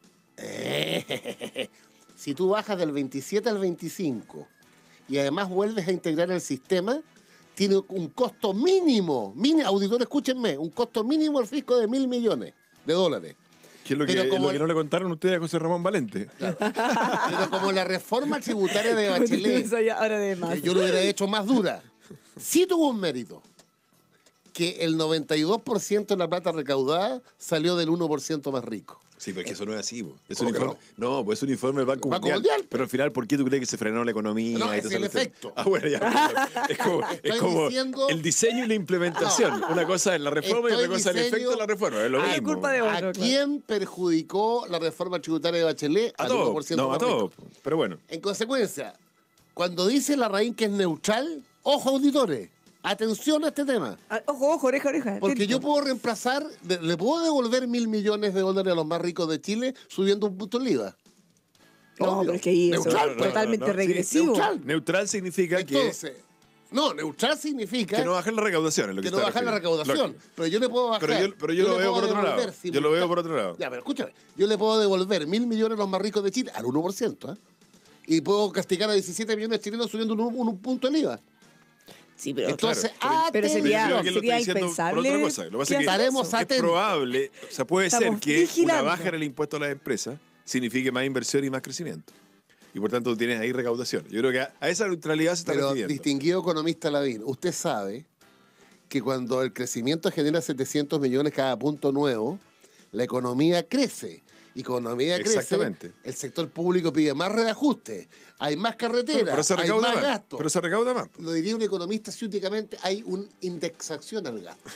S2: Si tú bajas del veintisiete al veinticinco y además vuelves a integrar el sistema, tiene un costo mínimo, mini, auditores, escúchenme, un costo mínimo al fisco de mil millones de dólares.
S3: Que es lo que,
S2: Pero
S3: es
S2: como
S3: lo que
S2: el-
S3: no le contaron ustedes a José Ramón Valente.
S2: Pero como la reforma tributaria de Bachelet,
S1: Eso ya, ahora de más.
S2: que yo lo hubiera hecho más dura, sí tuvo un mérito. Que el noventa y dos por ciento de la plata recaudada salió del uno por ciento más rico.
S3: Sí, pero es que eso no es así. po. Es
S2: ¿Cómo
S3: un
S2: que
S3: informe, no? pues es un informe del Banco,
S2: Banco
S3: Mundial.
S2: Mundial.
S3: Pero al final, ¿por qué tú crees que se frenó la economía?
S2: No,
S3: y
S2: es
S3: todo
S2: el
S3: ese tema?
S2: efecto.
S3: Ah, bueno, ya. Es como, es
S2: Estoy
S3: como
S2: diciendo-
S3: el diseño y la implementación.
S2: No.
S3: Una cosa es la reforma y
S2: Estoy
S3: otra cosa es el
S2: diseño-
S3: efecto de la reforma. Es lo
S2: Ah,
S3: mismo.
S1: culpa de-
S2: ¿A
S1: otro, claro.
S2: quién perjudicó la reforma tributaria de Bachelet?
S3: A
S2: Al uno por
S3: todos.
S2: ciento
S3: No, a
S2: más rico.
S3: todos. Pero bueno.
S2: En consecuencia, cuando dice Larraín que es neutral, ojo auditores, atención a este tema.
S1: Ah, Ojo, ojo, oreja, oreja.
S2: Porque
S1: atento.
S2: yo puedo reemplazar, de- le puedo devolver mil millones de dólares a los más ricos de Chile subiendo un punto el I V A.
S1: No,
S2: Obvio.
S1: pero es que ahí eso
S2: Neutral,
S1: es
S2: pues.
S1: totalmente
S3: no, no, sí,
S1: regresivo.
S2: neutral.
S3: Neutral significa que,
S2: Entonces, no, neutral significa
S3: que no bajan las recaudaciones. Lo que,
S2: que no
S3: está
S2: bajar la
S3: refiriendo.
S2: recaudación.
S3: Lógico.
S2: Pero yo le puedo bajar.
S3: Pero yo, pero yo, lo
S2: le
S3: veo
S2: puedo
S3: por otro lado.
S2: devolver
S3: Yo lo veo
S2: simultá-
S3: por otro lado.
S2: Ya, pero escúchame. Yo le puedo devolver mil millones a los más ricos de Chile al uno por ciento. ¿eh? Y puedo castigar a diecisiete millones de chilenos subiendo un, un- un punto el I V A.
S1: Sí, pero,
S2: Entonces,
S3: claro,
S1: pero
S2: atención.
S1: sería-
S3: Yo creo que él lo
S1: sería
S3: está diciendo por
S1: impensable
S3: otra cosa. Lo que pasa
S1: que
S3: es que
S2: estaremos
S3: es
S2: atentos.
S3: probable, o sea, puede ser
S1: Estamos
S3: que
S1: vigilando.
S3: una baja en el impuesto a las empresas signifique más inversión y más crecimiento. Y por tanto tú tienes ahí recaudación. Yo creo que a, a esa neutralidad se está
S2: Pero,
S3: refiriendo.
S2: distinguido economista Lavín, usted sabe que cuando el crecimiento genera setecientos millones cada punto nuevo, la economía crece. Y cuando la economía crece,
S3: Exactamente.
S2: el sector público pide más reajuste, hay más carreteras,
S3: pero se
S2: hay
S3: recauda
S2: más
S3: más.
S2: gastos.
S3: Pero se recauda más.
S2: Lo diría un economista ciúticamente, hay una indexación al gasto.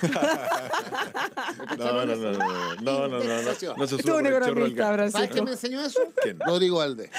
S3: No, no, no, no, no, no, no, no, no,
S2: Indexación.
S3: no se
S1: Esto es
S3: suba
S1: un
S3: por el chorro del
S1: economista,
S3: gato.
S1: Francisco.
S2: ¿Sabes quién me enseñó eso?
S3: ¿Quién?
S2: Rodrigo Alde.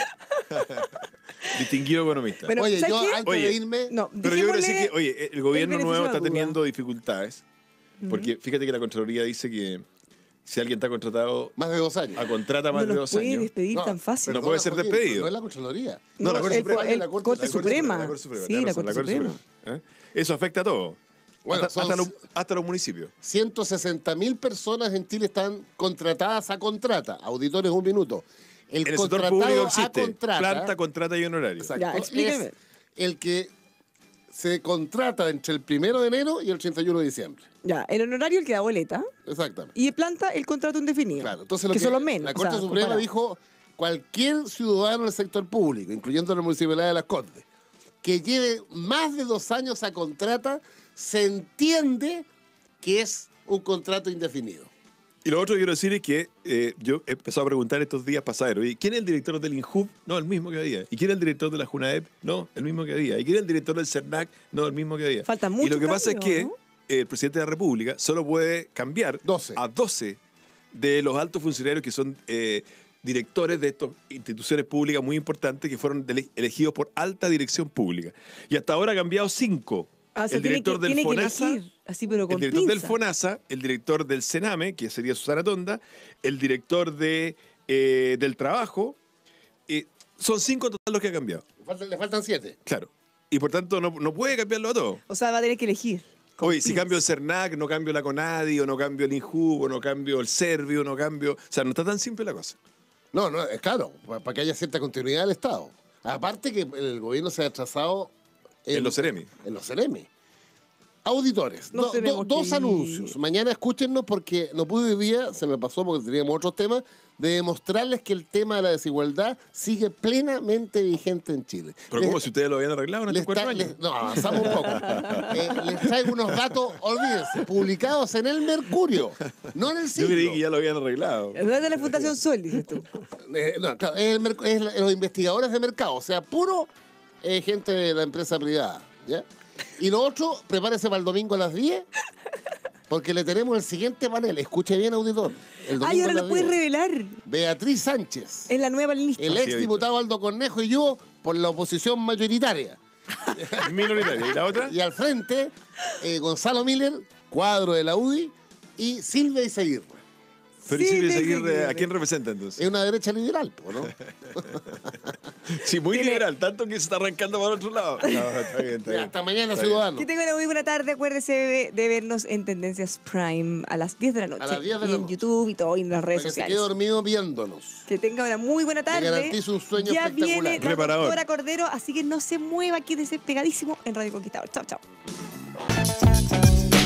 S3: Distinguido economista.
S1: Bueno,
S2: Oye,
S1: ¿sabes
S2: yo
S1: qué?
S2: antes
S3: Oye,
S2: de irme,
S1: No,
S3: Pero yo quiero decir
S1: dejémosle
S3: que, oye, el gobierno
S1: el
S3: nuevo
S1: beneficio
S3: está
S1: de la duda.
S3: teniendo dificultades. Porque fíjate que la Contraloría dice que si alguien está contratado
S2: más de dos años.
S3: a contrata más
S1: no
S3: de
S1: los
S3: dos
S1: puede
S3: años.
S1: despedir
S2: No,
S1: tan fácil.
S3: no puede ser
S2: Joaquín,
S3: despedido.
S2: No es la Contraloría.
S3: No, la Corte
S1: el,
S3: Suprema.
S1: el
S2: La Corte-
S1: Corte
S2: la Corte
S1: Suprema.
S3: La Corte Suprema,
S1: Sí,
S3: tenés
S1: la
S3: razón,
S1: Corte Suprema.
S3: ¿eh? Eso afecta a todo.
S2: Bueno,
S3: hasta,
S2: son-
S3: hasta los, hasta los municipios.
S2: ciento sesenta mil personas en Chile están contratadas a contrata. Auditores, un minuto. El,
S3: En el sector
S2: contratado
S3: público
S2: a
S3: existe
S2: contrata,
S3: planta, contrata y honorario.
S2: exacto,
S1: Ya, explíqueme.
S2: es el que se contrata entre el primero de enero y el treinta y uno de diciembre.
S1: Ya, el honorario el que da boleta
S2: Exactamente.
S1: y el planta el contrato indefinido.
S2: Claro, entonces lo
S1: que,
S2: que,
S1: son los menos.
S2: la
S1: o
S2: Corte
S1: sea,
S2: Suprema
S1: comparado.
S2: dijo cualquier ciudadano del sector público, incluyendo la Municipalidad de Las Condes, que lleve más de dos años a contrata, se entiende que es un contrato indefinido.
S3: Y lo otro que quiero decir es que eh, yo he empezado a preguntar estos días pasados, oye, ¿quién es el director del INJUB? No, el mismo que había. ¿Y quién es el director de la JUNAEP? No, el mismo que había. ¿Y quién es el director del CERNAC? No, el mismo que había.
S1: Falta mucho
S3: Y lo que pasa es
S1: cambio,
S3: que
S1: ¿no?
S3: el presidente de la República solo puede cambiar
S2: doce.
S3: a doce de los altos funcionarios que son eh, directores de estas instituciones públicas muy importantes que fueron ele- elegidos por alta dirección pública. Y hasta ahora ha cambiado cinco.
S1: Ah, o sea,
S3: el
S1: tiene
S3: director
S1: que-
S3: del
S1: tiene que
S3: FONASA,
S1: elegir, así, pero con
S3: el director del
S1: pinza.
S3: FONASA, el director del CENAME, que sería Susana Tonda, el director de, eh, del Trabajo. eh, son cinco en total los que ha cambiado.
S2: Le faltan, le faltan siete.
S3: Claro. Y por tanto no, no puede cambiarlo a todo.
S1: O sea, va a tener que elegir. con
S3: Oye, si
S1: pinza.
S3: cambio el CERNAC, no cambio la CONADI, o no cambio el INJUB, o no cambio el Servio, no cambio... O sea, no está tan simple la cosa.
S2: No, no, es claro, pa- para que haya cierta continuidad del Estado. Aparte que el gobierno se ha atrasado
S3: En los Ceremi.
S2: En los Ceremi. Auditores,
S1: Nos
S2: do-
S1: tenemos
S2: do-
S1: que
S2: dos
S1: ir.
S2: anuncios. Mañana escúchennos porque no pude hoy día, se me pasó porque teníamos otros temas, de demostrarles que el tema de la desigualdad sigue plenamente vigente en Chile.
S3: Pero
S2: Les-
S3: ¿cómo si ustedes lo habían arreglado en
S2: les
S3: estos cuatro
S2: tra-
S3: años?
S2: les- no, avanzamos un poco. Eh, les traigo unos datos, olvídense, publicados en el Mercurio, no en el
S3: Yo
S2: siglo.
S3: creí que ya lo habían arreglado.
S1: No es de la Fundación Sol, dices tú.
S2: Eh, no, claro, es, el merc- es la- los investigadores de mercado, o sea, puro eh, gente de la empresa privada. ¿Ya? Y lo otro, prepárese para el domingo a las diez, porque le tenemos el siguiente panel. Escuche bien, auditor. El domingo
S1: Ay, ahora
S2: a las
S1: lo puedes
S2: diez.
S1: revelar.
S2: Beatriz Sánchez,
S1: Es la nueva lista.
S2: el
S3: Sí, he
S2: ex
S3: visto.
S2: diputado Aldo Cornejo y yo, por la oposición mayoritaria.
S3: Minoritaria. ¿Y la otra?
S2: Y al frente, eh, Gonzalo Miller, cuadro de la U D I, y Silvia Izaguirre.
S3: Pero
S1: Sí,
S3: Silvia
S1: sí,
S3: Izaguirre,
S1: sí,
S3: ¿a
S1: sí.
S3: quién representa entonces?
S2: Es una derecha liberal, po, ¿no?
S3: Sí, muy
S1: Tiene-
S3: liberal, tanto que se está arrancando para otro lado. No, está bien, está
S2: Ya,
S3: bien.
S2: hasta mañana,
S3: Está bien.
S2: ciudadanos.
S1: Que tengan una muy buena tarde. Acuérdese de, de vernos en Tendencias Prime a las diez de la noche.
S2: A las diez de
S1: y
S2: la
S1: en
S2: noche.
S1: YouTube y todo, y en las redes
S2: Para que se
S1: sociales.
S2: quede dormido viéndonos.
S1: Que tenga una muy buena tarde.
S2: garantizo un sueño
S1: Ya
S2: espectacular.
S1: viene la
S3: Reparador.
S1: doctora Cordero, así que no se mueva, quédese pegadísimo en Radio Conquistador. Chao, chao.